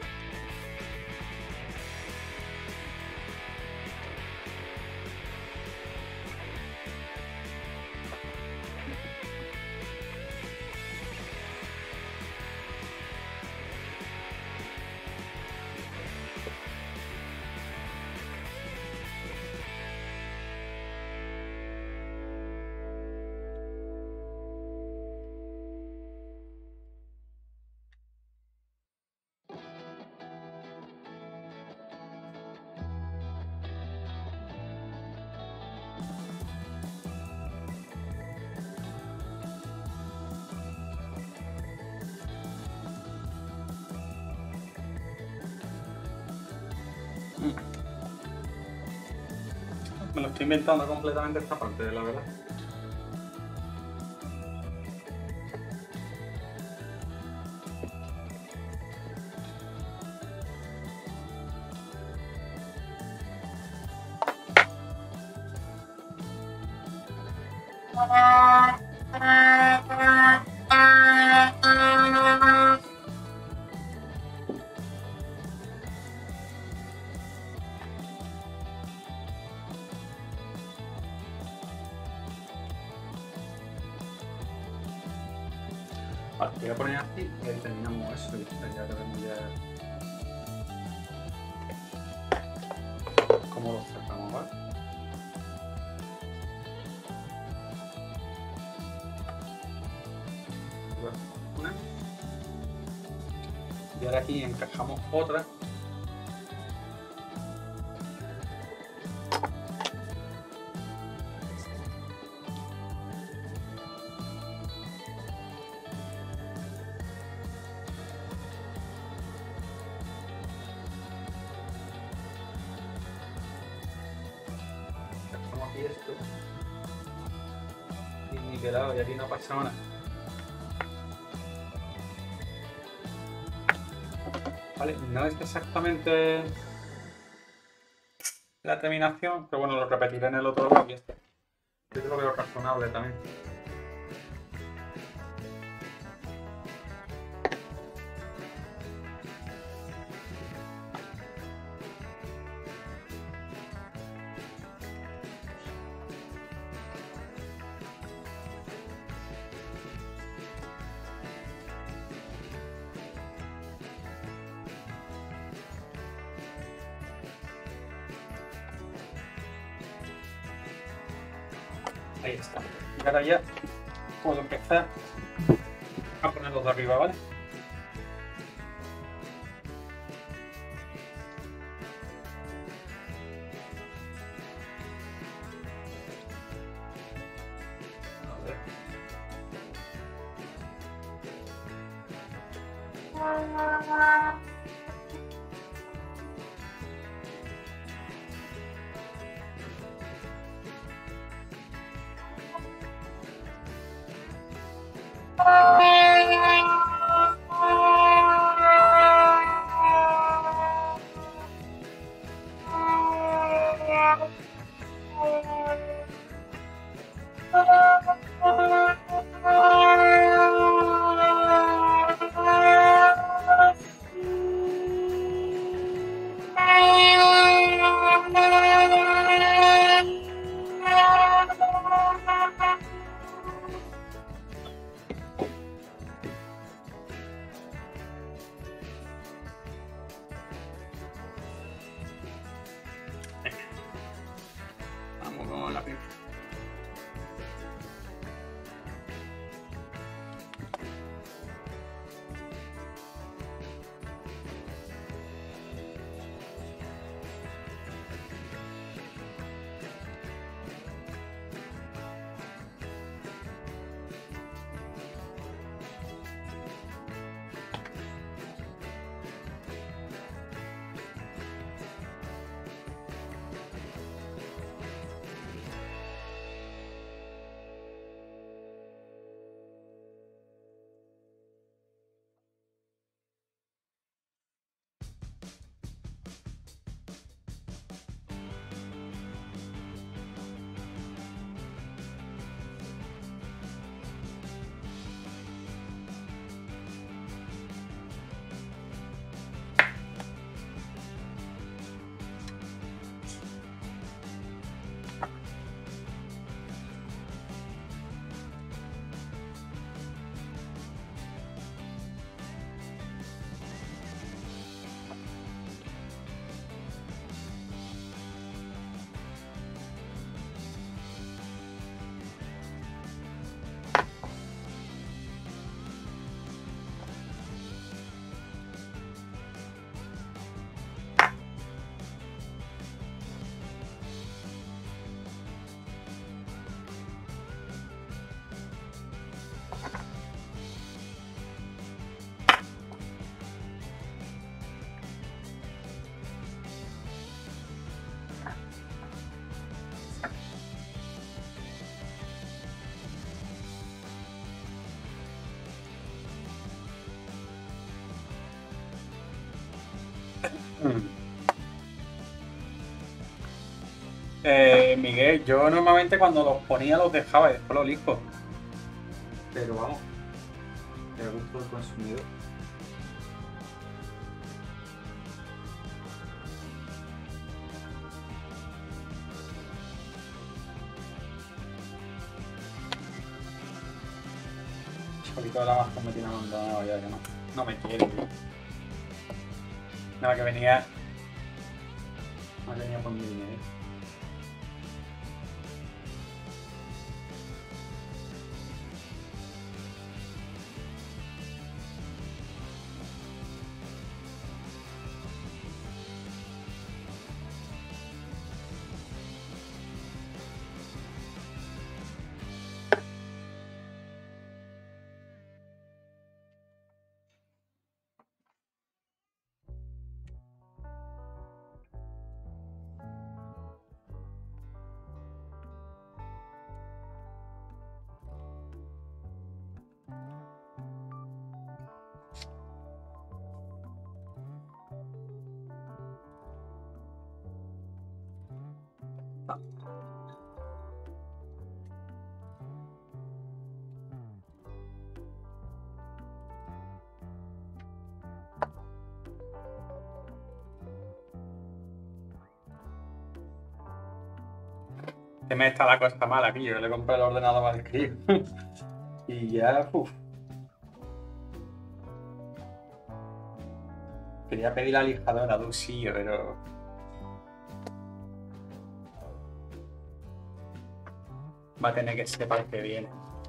[SPEAKER 1] Me lo estoy inventando completamente esta parte, la verdad. Vale, voy a poner aquí y ahí terminamos eso y ya tenemos ya cómo lo cerramos, ¿vale? Una. Y ahora aquí encajamos otra. Encajamos aquí esto. Y nivelado, y aquí no pasa nada. Vale, no es exactamente la terminación, pero bueno, lo repetiré en el otro lado y este. Yo lo veo razonable también. Ahí está. Y ahora ya puedo empezar a ponerlos de arriba, ¿vale? A ver. Vamos con la primera. Eh, Miguel, yo normalmente cuando los ponía los dejaba y después los lijo. Pero vamos, el gusto del consumidor. solito de la Amazon me tiene abandonado ya, que no, no me quiere, tío. Nada, que venía... No venía por mi dinero. Que me está la cosa mala, tío. Yo le compré el ordenador al crío. Y ya, uff. Quería pedir la lijadora de un sillo, pero... Va a tener que ser para el que viene.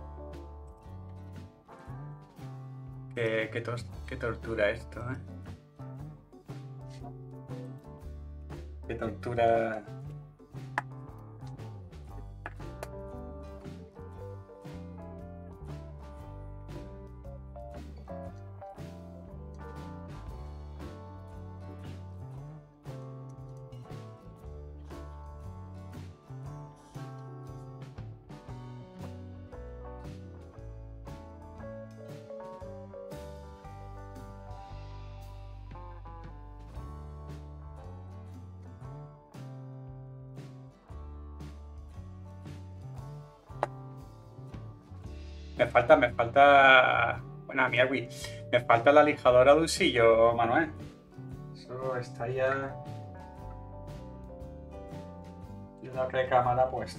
[SPEAKER 1] Qué, qué, tos, qué tortura esto, ¿eh? Qué tortura... Me falta, me falta... Bueno, mira, Wii. Me falta la lijadora de un sillo, Manuel. Eso está ya... Y la recámara puesta.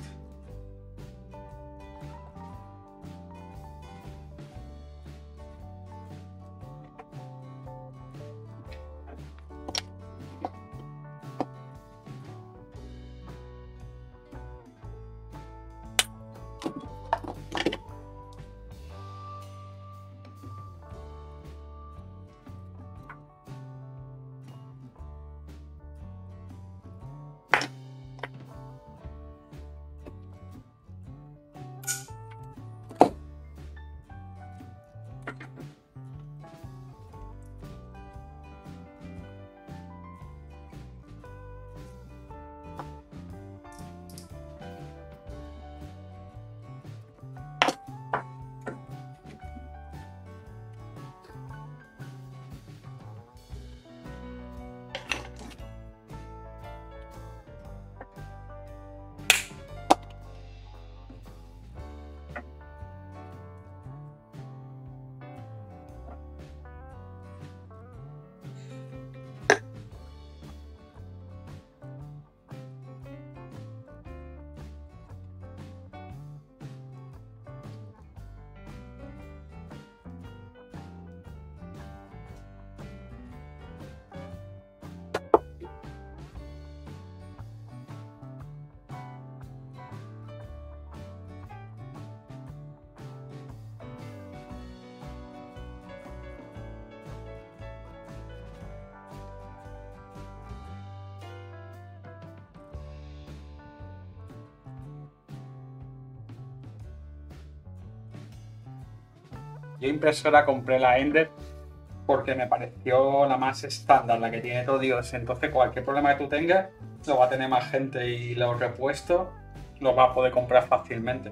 [SPEAKER 1] Yo impresora compré la Ender porque me pareció la más estándar, la que tiene todo Dios. Entonces cualquier problema que tú tengas lo va a tener más gente y los repuestos los va a poder comprar fácilmente.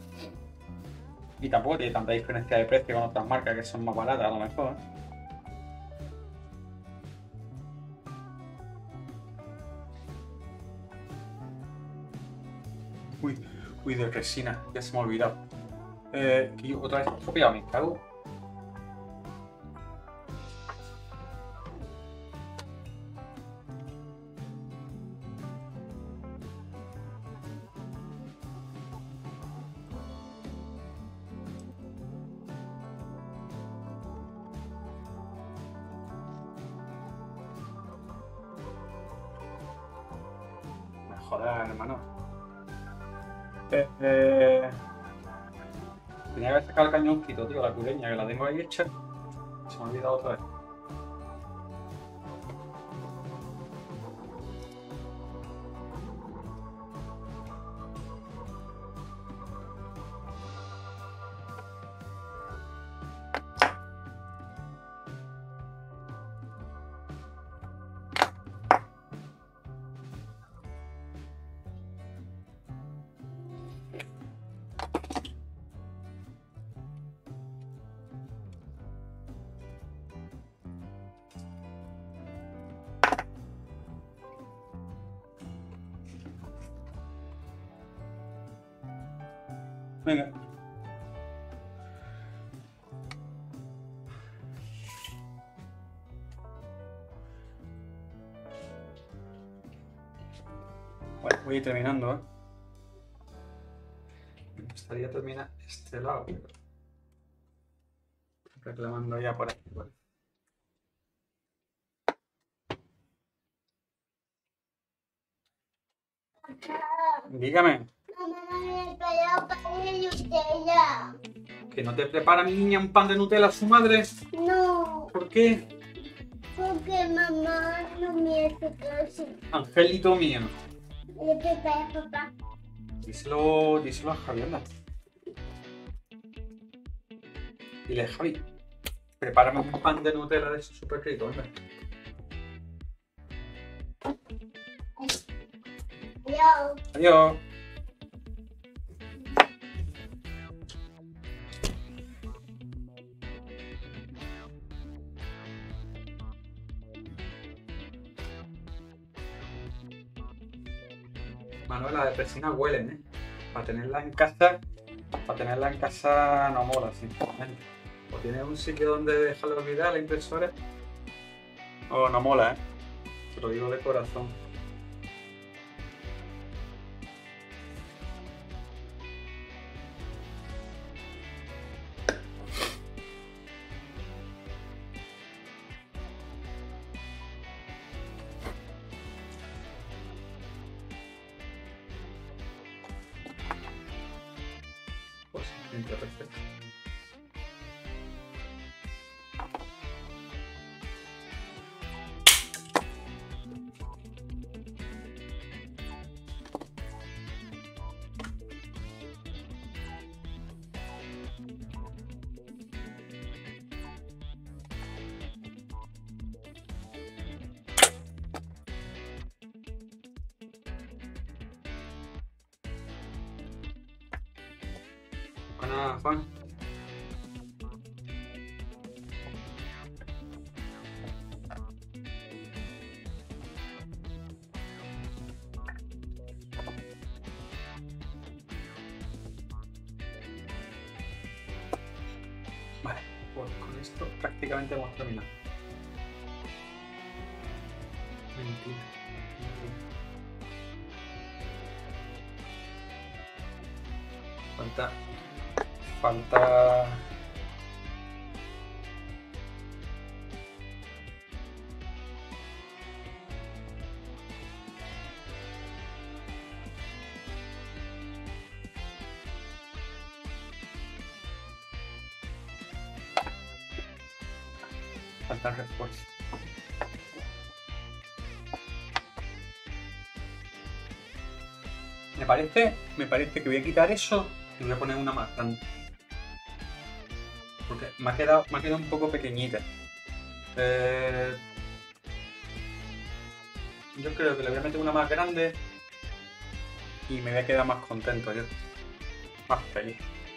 [SPEAKER 1] Y tampoco tiene tanta diferencia de precio con otras marcas que son más baratas a lo mejor. Uy, uy, de resina, ya se me ha olvidado. Eh, que yo otra vez he estropeado, me cago. Joder, hermano. Eh, eh... Tenía que haber sacado el cañoncito, tío, la cureña, que la tengo ahí hecha. Se me ha olvidado otra vez. Venga. Bueno, voy a ir terminando, ¿eh? Me gustaría terminar este lado, pero... reclamando ya por aquí, ¿vale? Dígame. ¿Que no te prepara mi niña un pan de Nutella a su madre?
[SPEAKER 3] No.
[SPEAKER 1] ¿Por qué?
[SPEAKER 3] Porque mamá no me hace caso.
[SPEAKER 1] Angelito mío.
[SPEAKER 3] Le prepara a papá.
[SPEAKER 1] Díselo, díselo a Javier. Dile, Javi, prepárame un pan de Nutella de esos súper rico, ¿verdad?
[SPEAKER 3] Adiós.
[SPEAKER 1] Adiós. Manuel, las de resina huelen, ¿eh? Para tenerla en casa, para tenerla en casa no mola, sinceramente. O tienes un sitio donde dejarlo olvidar la impresora, o no mola, ¿eh? Te lo digo de corazón. Pues entra perfecto. Buenas, Juan. Vale, pues con esto prácticamente hemos terminado. Mentira. Falta. Falta. Falta refuerzo. Me parece, me parece que voy a quitar eso y voy a poner una más grande. Porque me ha quedado, me ha quedado un poco pequeñita. Eh, yo creo que le voy a meter una más grande y me voy a quedar más contento yo. Más feliz.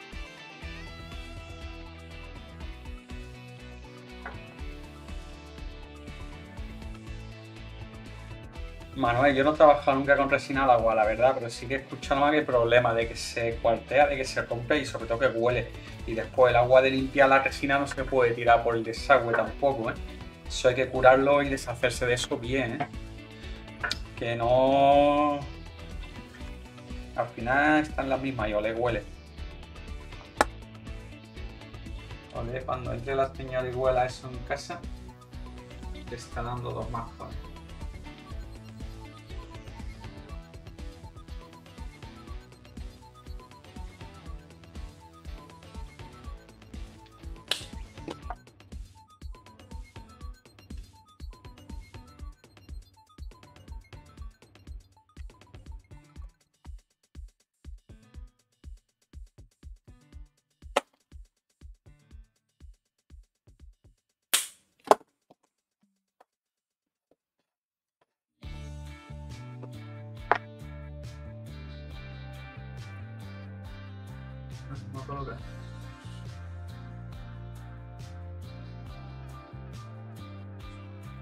[SPEAKER 1] Manuel, yo no he trabajado nunca con resina al agua, la verdad, pero sí que he escuchado más que el problema de que se cuartea, de que se rompe y sobre todo que huele. Y después el agua de limpiar la resina no se puede tirar por el desagüe tampoco, ¿eh? Eso hay que curarlo y deshacerse de eso bien, ¿eh? Que no... Al final están las mismas y ole, huele. Ole, cuando entre la señora y huela eso en casa, te está dando dos más, joder.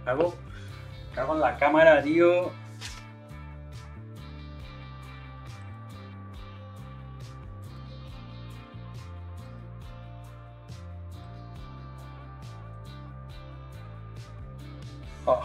[SPEAKER 1] Cago, cago en la cámara, tío. Oh.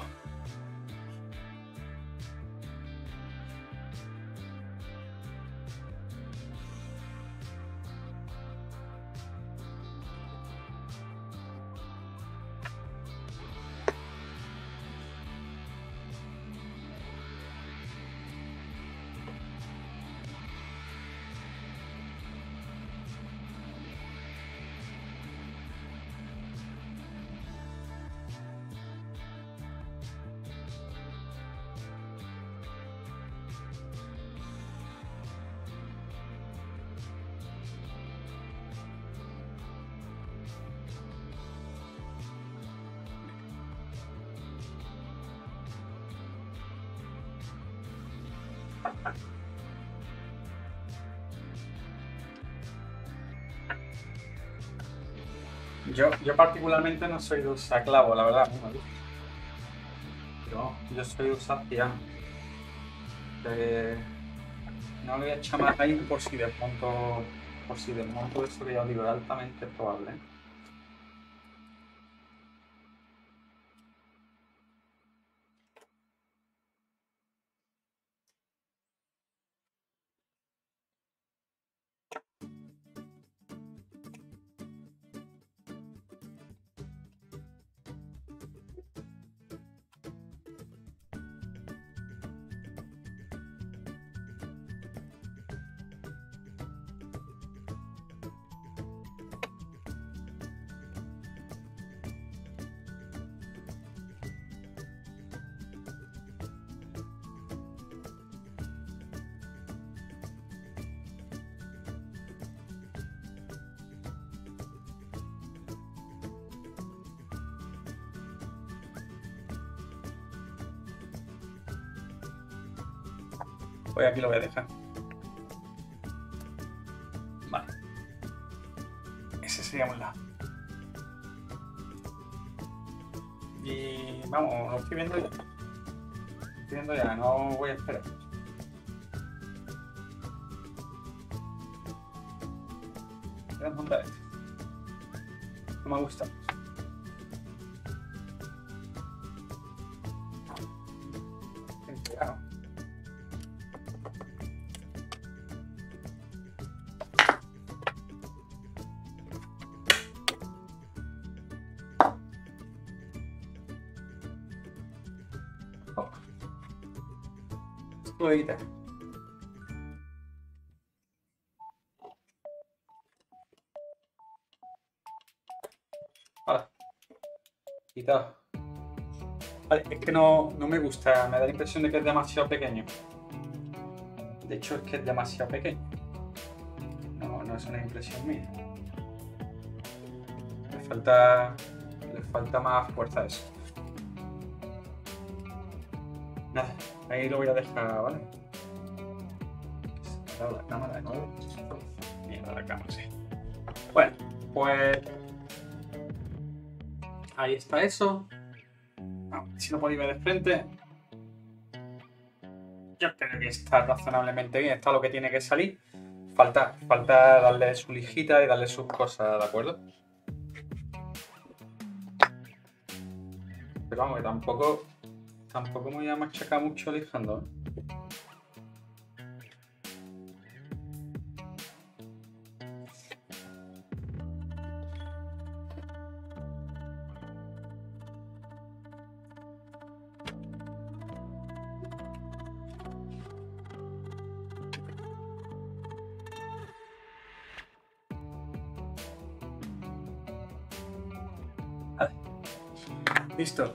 [SPEAKER 1] Yo, yo particularmente no soy de usar clavo, la verdad, no me gusta. Pero yo soy de usar piano. Eh, no le voy a echar más ahí por si desmonto, por si desmonto eso que ya os digo, es altamente probable. ¿eh? Pues aquí lo voy a dejar. Vale. Ese sería un lado. Y vamos, lo estoy viendo ya. Lo estoy viendo ya, no voy a esperar. Voy a desmontar este. No me gusta. Claro. Lo voy a quitar. Vale. Quitado. Vale, es que no, no me gusta, me da la impresión de que es demasiado pequeño. De hecho, es que es demasiado pequeño. No, no es una impresión mía. Le falta, le falta más fuerza a eso. Nada, ahí lo voy a dejar, ¿vale? Se me ha dado la cámara de nuevo. Mierda, la cámara, sí. Bueno, pues ahí está eso. No, si lo podéis ver de frente. Yo creo que está razonablemente bien, está lo que tiene que salir. Falta, falta darle su lijita y darle sus cosas, ¿de acuerdo? Pero vamos, que tampoco, tampoco me voy a machacar mucho lijando, ¿eh? Vale. Listo.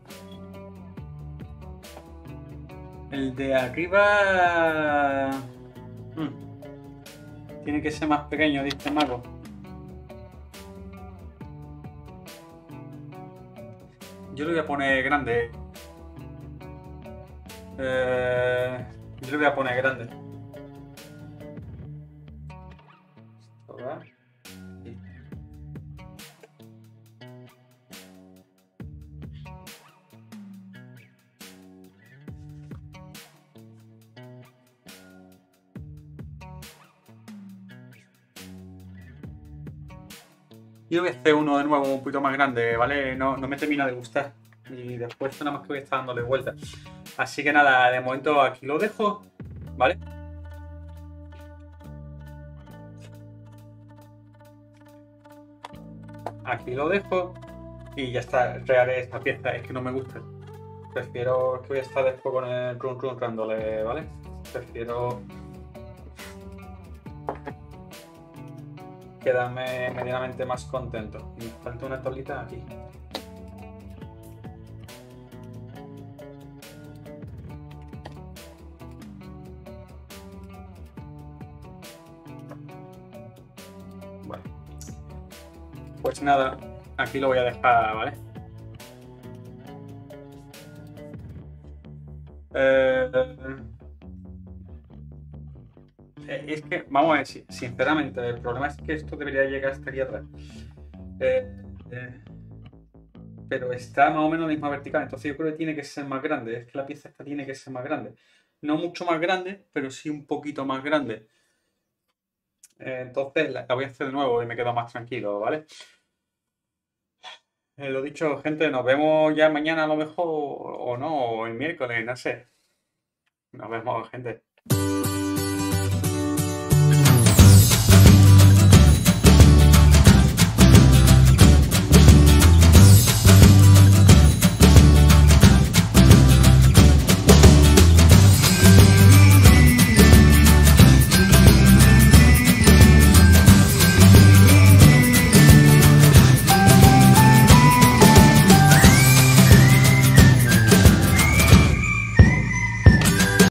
[SPEAKER 1] El de arriba hmm. tiene que ser más pequeño, dice Mago. Yo le voy a poner grande. Eh, yo le voy a poner grande. Esto va. Y... Yo voy a hacer uno de nuevo un poquito más grande, ¿vale? No, no me termina de gustar. Y después nada más que voy a estar dándole vueltas. Así que nada, de momento aquí lo dejo, ¿vale? Aquí lo dejo y ya está, rearé esta pieza, es que no me gusta. Prefiero que voy a estar después con el run run dándole, ¿vale? Prefiero quedarme medianamente más contento. Me falta una tablita aquí. Vale. Pues nada, aquí lo voy a dejar, ¿vale? Eh, es que, vamos a ver, sinceramente, el problema es que esto debería llegar hasta aquí atrás. Eh, eh, pero está más o menos la misma vertical, entonces yo creo que tiene que ser más grande. Es que la pieza esta tiene que ser más grande. No mucho más grande, pero sí un poquito más grande. Eh, entonces la, la voy a hacer de nuevo y me quedo más tranquilo, ¿vale? Eh, lo dicho, gente, nos vemos ya mañana a lo mejor, o no, o el miércoles, no sé. Nos vemos, gente.